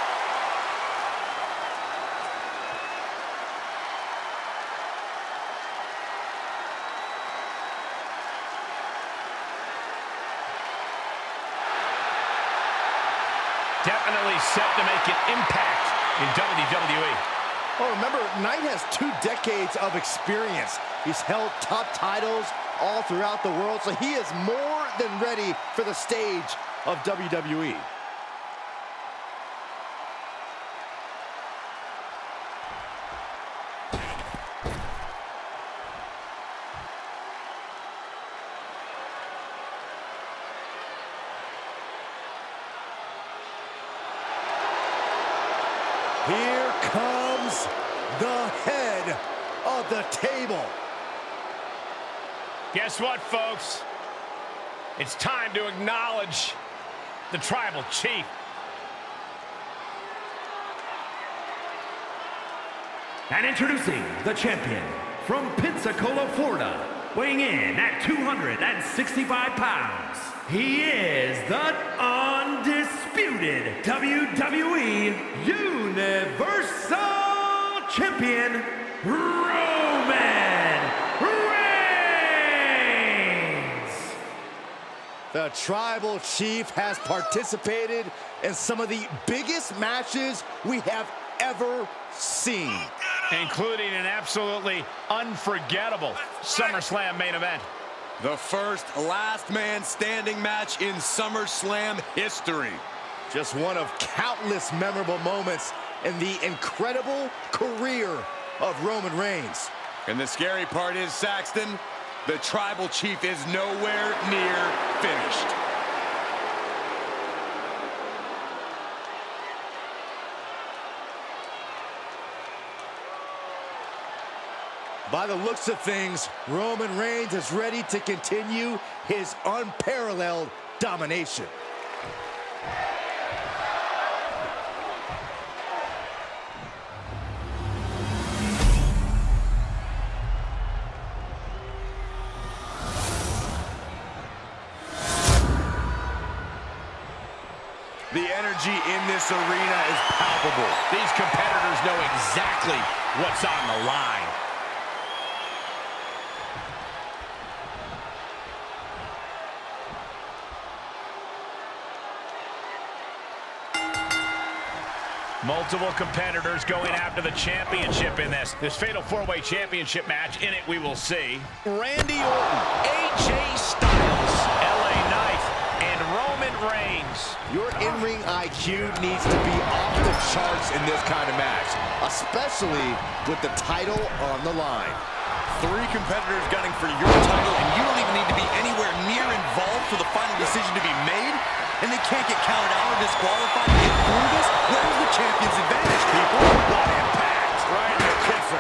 Speaker 3: Definitely set to make an impact in WWE.
Speaker 4: Oh, remember, Knight has 2 decades of experience. He's held top titles all throughout the world, so he is more than ready for the stage of WWE. Here comes the head of the table.
Speaker 3: Guess what, folks? It's time to acknowledge the Tribal Chief.
Speaker 1: And introducing the champion from Pensacola, Florida, weighing in at 265 pounds. He is the undisputed WWE Universal Champion, Roman Reigns.
Speaker 4: The Tribal Chief has participated in some of the biggest matches we have ever seen,
Speaker 3: including an absolutely unforgettable SummerSlam main event.
Speaker 6: The first last man standing match in SummerSlam history.
Speaker 4: Just one of countless memorable moments in the incredible career of Roman Reigns.
Speaker 6: And the scary part is, Saxton, the Tribal Chief is nowhere near finished.
Speaker 4: By the looks of things, Roman Reigns is ready to continue his unparalleled domination.
Speaker 2: The energy in this arena is palpable.
Speaker 3: These competitors know exactly what's on the line. Multiple competitors going after the championship in this fatal four-way championship match. In it, we will see Randy Orton, AJ Styles, LA Knight, and Roman Reigns.
Speaker 4: Your in-ring IQ needs to be off the charts in this kind of match, especially with the title on the line.
Speaker 2: 3 competitors gunning for your title, and you don't even need to be anywhere near involved for the final decision to be made, and they can't get counted out or disqualified to get through this? Where's the champion's advantage, people? What impact!
Speaker 3: Right in the kisser.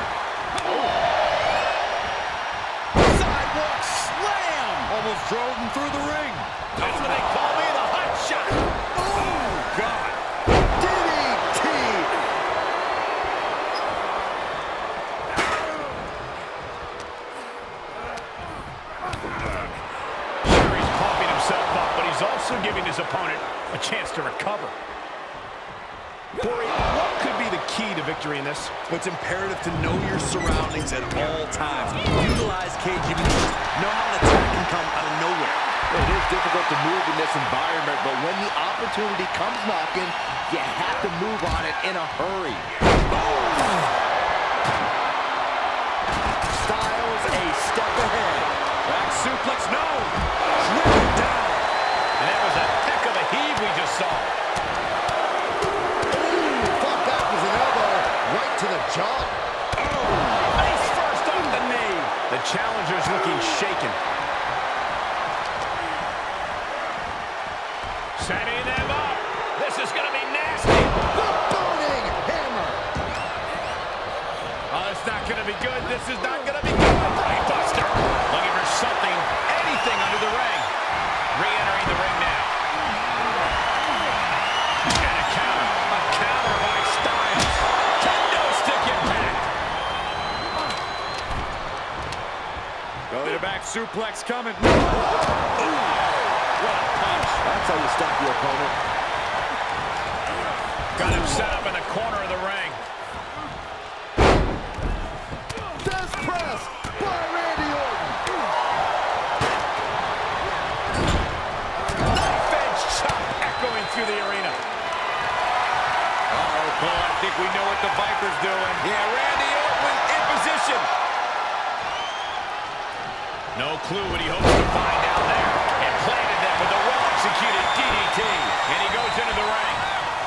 Speaker 2: Sidewalk slam!
Speaker 3: Almost drove him through the ring. That's what they call me, the hot shot. Oh, God.
Speaker 4: DDT!
Speaker 3: Sure, he's pumping himself up, but he's also giving his opponent a chance to recover. Corey, what could be the key to victory in this?
Speaker 2: It's imperative to know your surroundings at all times. Utilize cage maneuver. Know how an attack can come out of nowhere.
Speaker 4: It is difficult to move in this environment, but when the opportunity comes knocking, you have to move on it in a hurry. Styles a step ahead.
Speaker 2: Back suplex, no! Driven down.
Speaker 3: And that was a heck of a heave we just saw.
Speaker 4: Fought back with an elbow right to the jaw.
Speaker 3: Face first on the knee. The challenger's looking shaken. Setting them up. This is going to be nasty.
Speaker 4: The burning hammer.
Speaker 3: Oh, it's not going to be good. This is not going to be good. Brainbuster. Looking for something, anything under the ring. Re-entering the ring now. And a counter. A counter by Styles. Kendo stick impact.
Speaker 2: Belly to back suplex coming.
Speaker 3: What a punch.
Speaker 4: That's how you stop your opponent.
Speaker 3: Got him set up in the corner of the ring.
Speaker 4: Death press by Randy Orton.
Speaker 3: Knife edge chop echoing through the arena.
Speaker 2: Uh-oh, Cole, I think we know what the Viper's doing. Yeah, Randy Orton in position.
Speaker 3: No clue what he hopes to find down there. And planted them with a well-executed DDT. And he goes into the ring.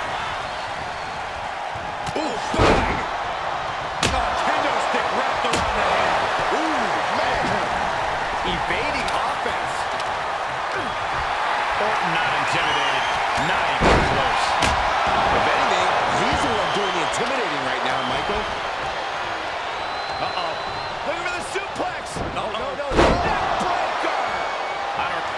Speaker 2: Ooh, bang! Kendo stick wrapped around the head.
Speaker 4: Ooh, man.
Speaker 2: Evading offense.
Speaker 3: Orton not intimidated. Not even close.
Speaker 4: If anything, he's the one doing the intimidating right now, Michael.
Speaker 3: Uh-oh. Looking for the suplex.
Speaker 4: No.
Speaker 3: Neckbreaker. I don't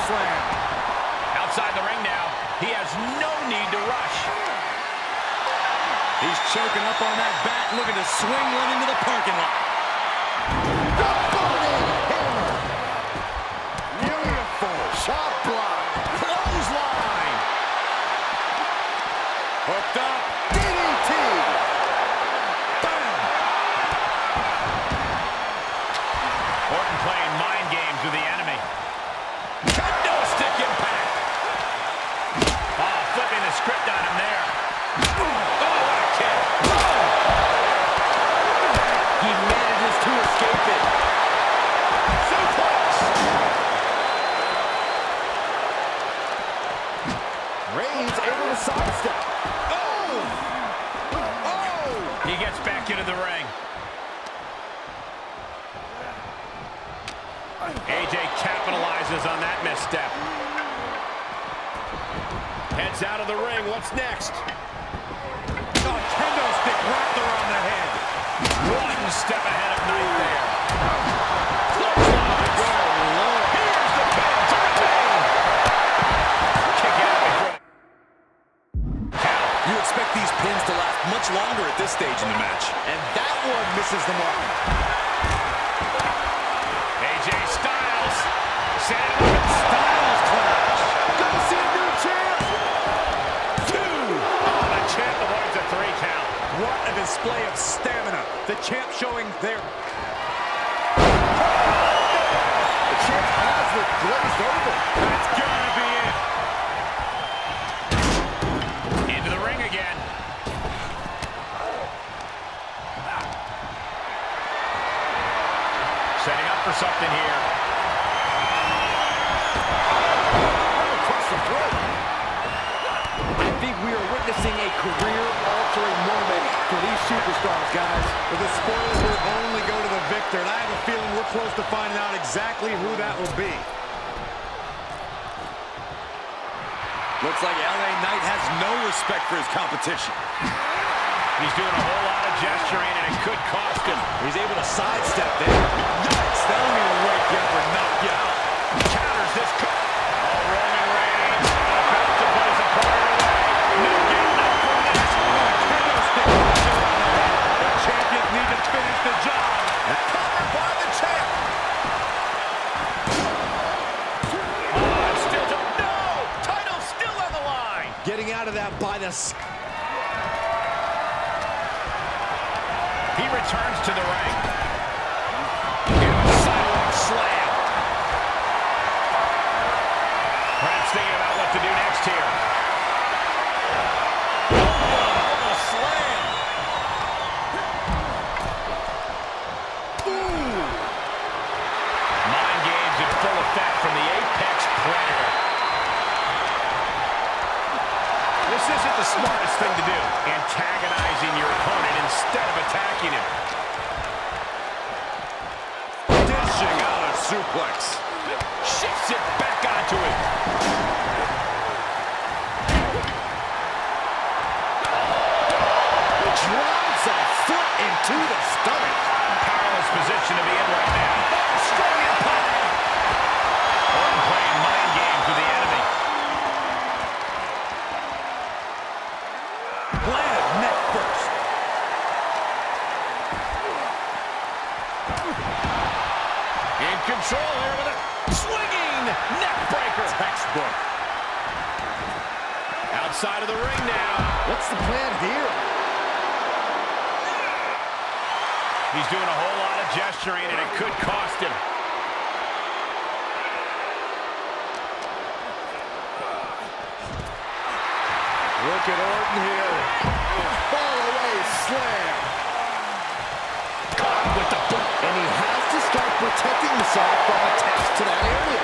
Speaker 5: slam.
Speaker 3: Outside the ring now. He has no need to rush.
Speaker 6: He's choking up on that bat, looking to swing one into the parking lot.
Speaker 5: Beautiful. Shot block. Clothesline.
Speaker 6: Hooked up.
Speaker 5: DDT. Bam.
Speaker 3: Orton playing mind games with the enemy. Kendo stick impact. Oh, flipping the script on him there. Oh, what a kick.
Speaker 4: He manages to escape it.
Speaker 3: Suplex.
Speaker 5: Reigns able to sidestep. Oh! Oh!
Speaker 3: He gets back into the ring. AJ capitalizes on that misstep. Heads out of the ring. What's next?
Speaker 6: Oh, kendo stick wrapped around the head.
Speaker 3: One step ahead of Knight there. Here's the pin to retain. Kick out before.
Speaker 2: You expect these pins to last much longer at this stage in the match.
Speaker 5: And that one misses the mark.
Speaker 3: AJ Styles. Sandwich. Styles clash.
Speaker 5: Gonna see a new champ.
Speaker 3: Two. Oh, the champ avoids a 3 count.
Speaker 6: What a display of stamina. The champ showing their...
Speaker 5: The champ has it glazed over.
Speaker 3: That's gonna be it. Into the ring again. Setting up for something here.
Speaker 5: Across the throat.
Speaker 4: I think we are witnessing a career-altering moment for these superstars, guys.
Speaker 6: But the spoils will only go to the victor, and I have a feeling we're close to finding out exactly who that will be. Looks like LA Knight has no respect for his competition.
Speaker 3: He's doing a whole lot of gesturing, and it could cost him.
Speaker 6: He's able to sidestep there. Yikes, that'll need to wake you up or knock you out.
Speaker 3: Counters this. Roman Reigns about to put his opponent away. No getting up from this.
Speaker 6: Kendo stick wrapped around the head. The champions need to finish the job.
Speaker 5: Covered by the champ.
Speaker 3: Oh, it's still no! Title still on the line.
Speaker 6: Getting out of that by the...
Speaker 3: He returns to the ring. Into a sidewalk slam. Perhaps thinking about what to do next here. Oh, slam. Ooh. Mind games in full effect from the Apex Predator. This isn't the smartest thing to do, antagonizing your opponent instead of attacking him.
Speaker 6: Dishing out a suplex.
Speaker 3: Shifts it back onto him.
Speaker 5: Drives a foot into the stomach.
Speaker 3: Powerless position to be in right now. Strong impact. Orton playing mind games with the enemy.
Speaker 6: Planted neck first.
Speaker 3: In control here with a swinging neck breaker.
Speaker 6: Textbook.
Speaker 3: Outside of the ring now.
Speaker 5: What's the plan here?
Speaker 3: He's doing a whole lot of gesturing, and it could cost him.
Speaker 5: Look at Orton here. Fall away slam.
Speaker 3: Caught with the boot.
Speaker 5: And he has to start protecting himself from attacks to that area.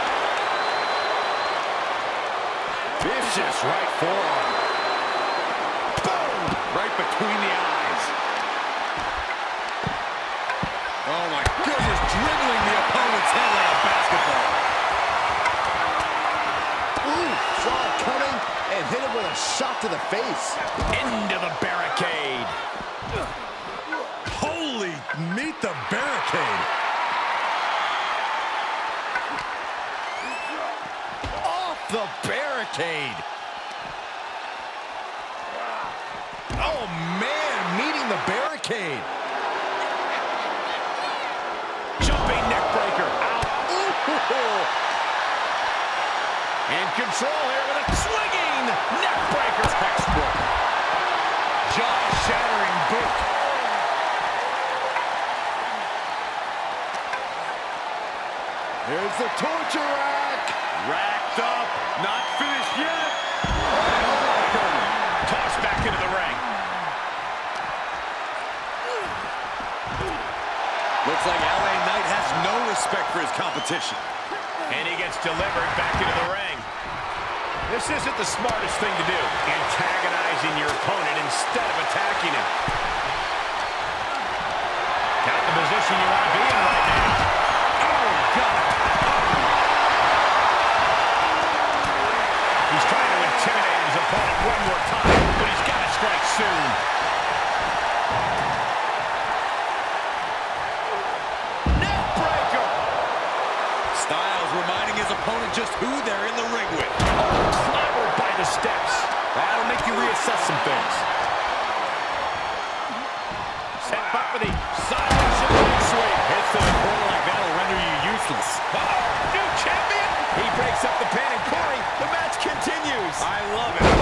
Speaker 6: Vicious right forearm.
Speaker 5: Boom!
Speaker 6: Right between the eyes. Oh my goodness, dribbling the opponent's head like a basketball.
Speaker 5: Ooh, saw it coming and hit him with a shot to the face.
Speaker 3: Into the barricade.
Speaker 6: Holy, meet the barricade.
Speaker 4: the barricade. Oh, man, meeting the barricade.
Speaker 3: Jumping neck breaker. Out.
Speaker 4: Ooh.
Speaker 3: In control here with a swinging neck breaker.
Speaker 4: Textbook. Jaw-shattering boot. Here's the torture rack.
Speaker 3: Racked up. Not finished yet. Tossed back into the ring.
Speaker 6: Looks like LA Knight has no respect for his competition.
Speaker 3: And he gets delivered back into the ring. This isn't the smartest thing to do, antagonizing your opponent instead of attacking him. Not the position you want to be in right now. Oh, God. He's trying to intimidate his opponent one more time, but he's got to strike soon. Neck breaker.
Speaker 6: Styles reminding his opponent just who they're in the ring with.
Speaker 3: Clobbered by the steps.
Speaker 4: That'll make you reassess some things.
Speaker 3: Set up for the silent Superman sweep.
Speaker 6: Hits to the corner like that'll render you useless.
Speaker 3: New champion.
Speaker 4: He breaks up the pin, and Corey, the match continues.
Speaker 6: I love it.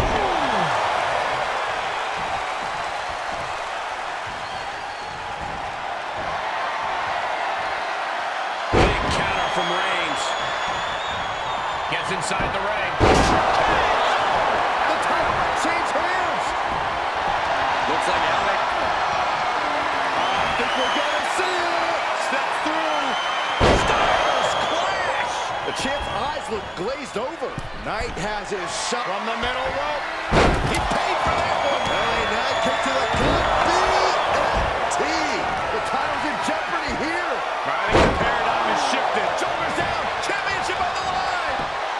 Speaker 3: Big counter from Reigns. Gets inside the ring.
Speaker 4: The title change hands.
Speaker 6: Looks like Alec.
Speaker 4: I think we're gonna see it. Step through. Styles clash. The champ's eyes look glazed over. Knight has his shot
Speaker 3: From the middle rope.
Speaker 4: He paid for that one. LA Knight kick to the gut. BFT. The title's in jeopardy here.
Speaker 3: I think the paradigm has shifted.
Speaker 4: Shoulders down. Championship on the line.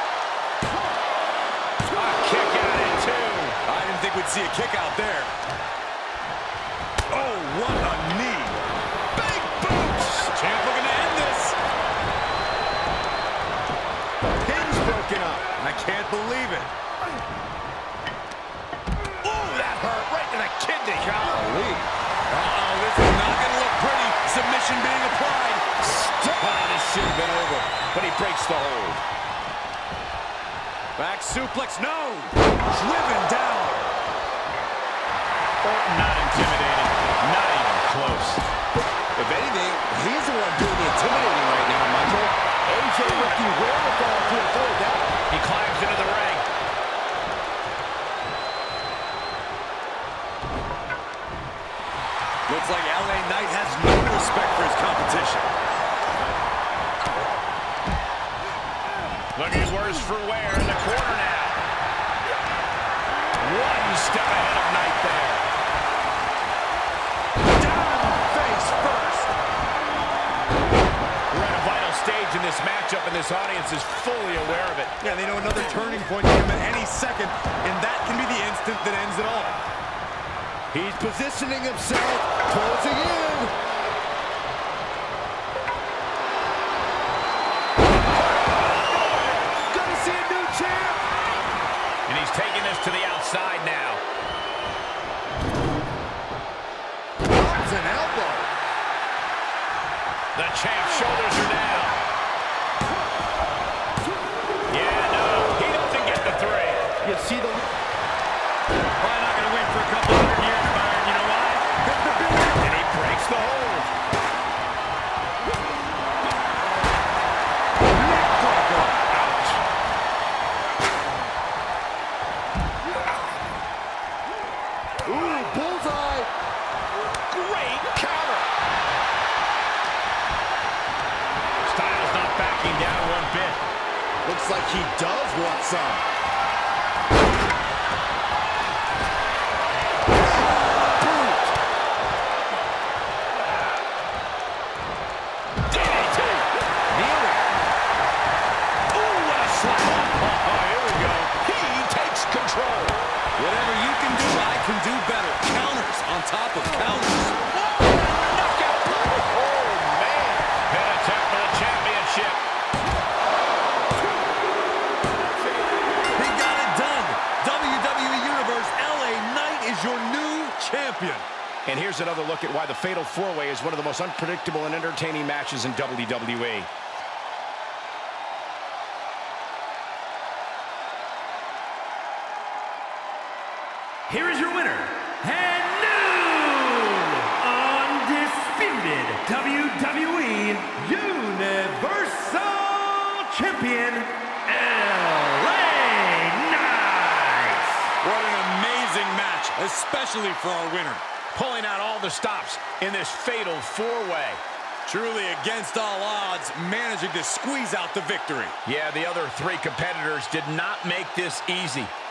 Speaker 3: A kick out at two.
Speaker 6: I didn't think we'd see a kick out there. Oh, what a knee.
Speaker 4: Big boots.
Speaker 6: Champ looking to end this.
Speaker 4: Pin's broken up.
Speaker 6: I can't believe it.
Speaker 3: Ooh, that hurt right in the kidney.
Speaker 4: Golly.
Speaker 6: Uh-oh, this is not going to look pretty. Submission being applied.
Speaker 3: This should have been over, but he breaks the hold.
Speaker 6: Back suplex, no. Driven down.
Speaker 3: Orton not intimidated, not even close.
Speaker 4: If anything, he's the one doing the intimidating right now, Michael. AJ with the wherewithal to avoid that.
Speaker 3: He climbs into the ring.
Speaker 6: Looks like LA Knight has no respect for his competition.
Speaker 3: Looking worse for wear in the corner now. One step ahead of Knight there.
Speaker 4: Down face first.
Speaker 3: We're at a vital stage in this matchup, and this audience is fully aware of it.
Speaker 6: Yeah, they know another turning point can come at any second, and that can be the instant that ends it all.
Speaker 4: He's positioning himself, closing in. Gonna see a new champ.
Speaker 3: And he's taking this to the outside now.
Speaker 4: Arms and elbow.
Speaker 3: The champ's shoulders are down. Yeah, no, he doesn't get the three.
Speaker 4: You see the...
Speaker 6: Probably not going to win for a couple hundred years, Byron. You know why?
Speaker 3: And he breaks the hold. Ouch.
Speaker 4: Ooh, bullseye.
Speaker 3: Great counter. Styles not backing down one bit.
Speaker 4: Looks like he does want some.
Speaker 3: DDT. Kneeling. Ooh, what a slap. Oh, here we go. He takes control.
Speaker 6: Whatever you can do, I can do better. Counters on top of counters.
Speaker 3: Knockout. Oh, man. Pin attempt for the championship. And here's another look at why the Fatal 4-Way is one of the most unpredictable and entertaining matches in WWE.
Speaker 1: Here is your winner, and new undisputed WWE Universal Champion, LA Knight.
Speaker 6: What an amazing match, especially for our winner.
Speaker 3: Pulling out all the stops in this Fatal 4-Way.
Speaker 6: Truly against all odds, managing to squeeze out the victory.
Speaker 3: Yeah, the other three competitors did not make this easy.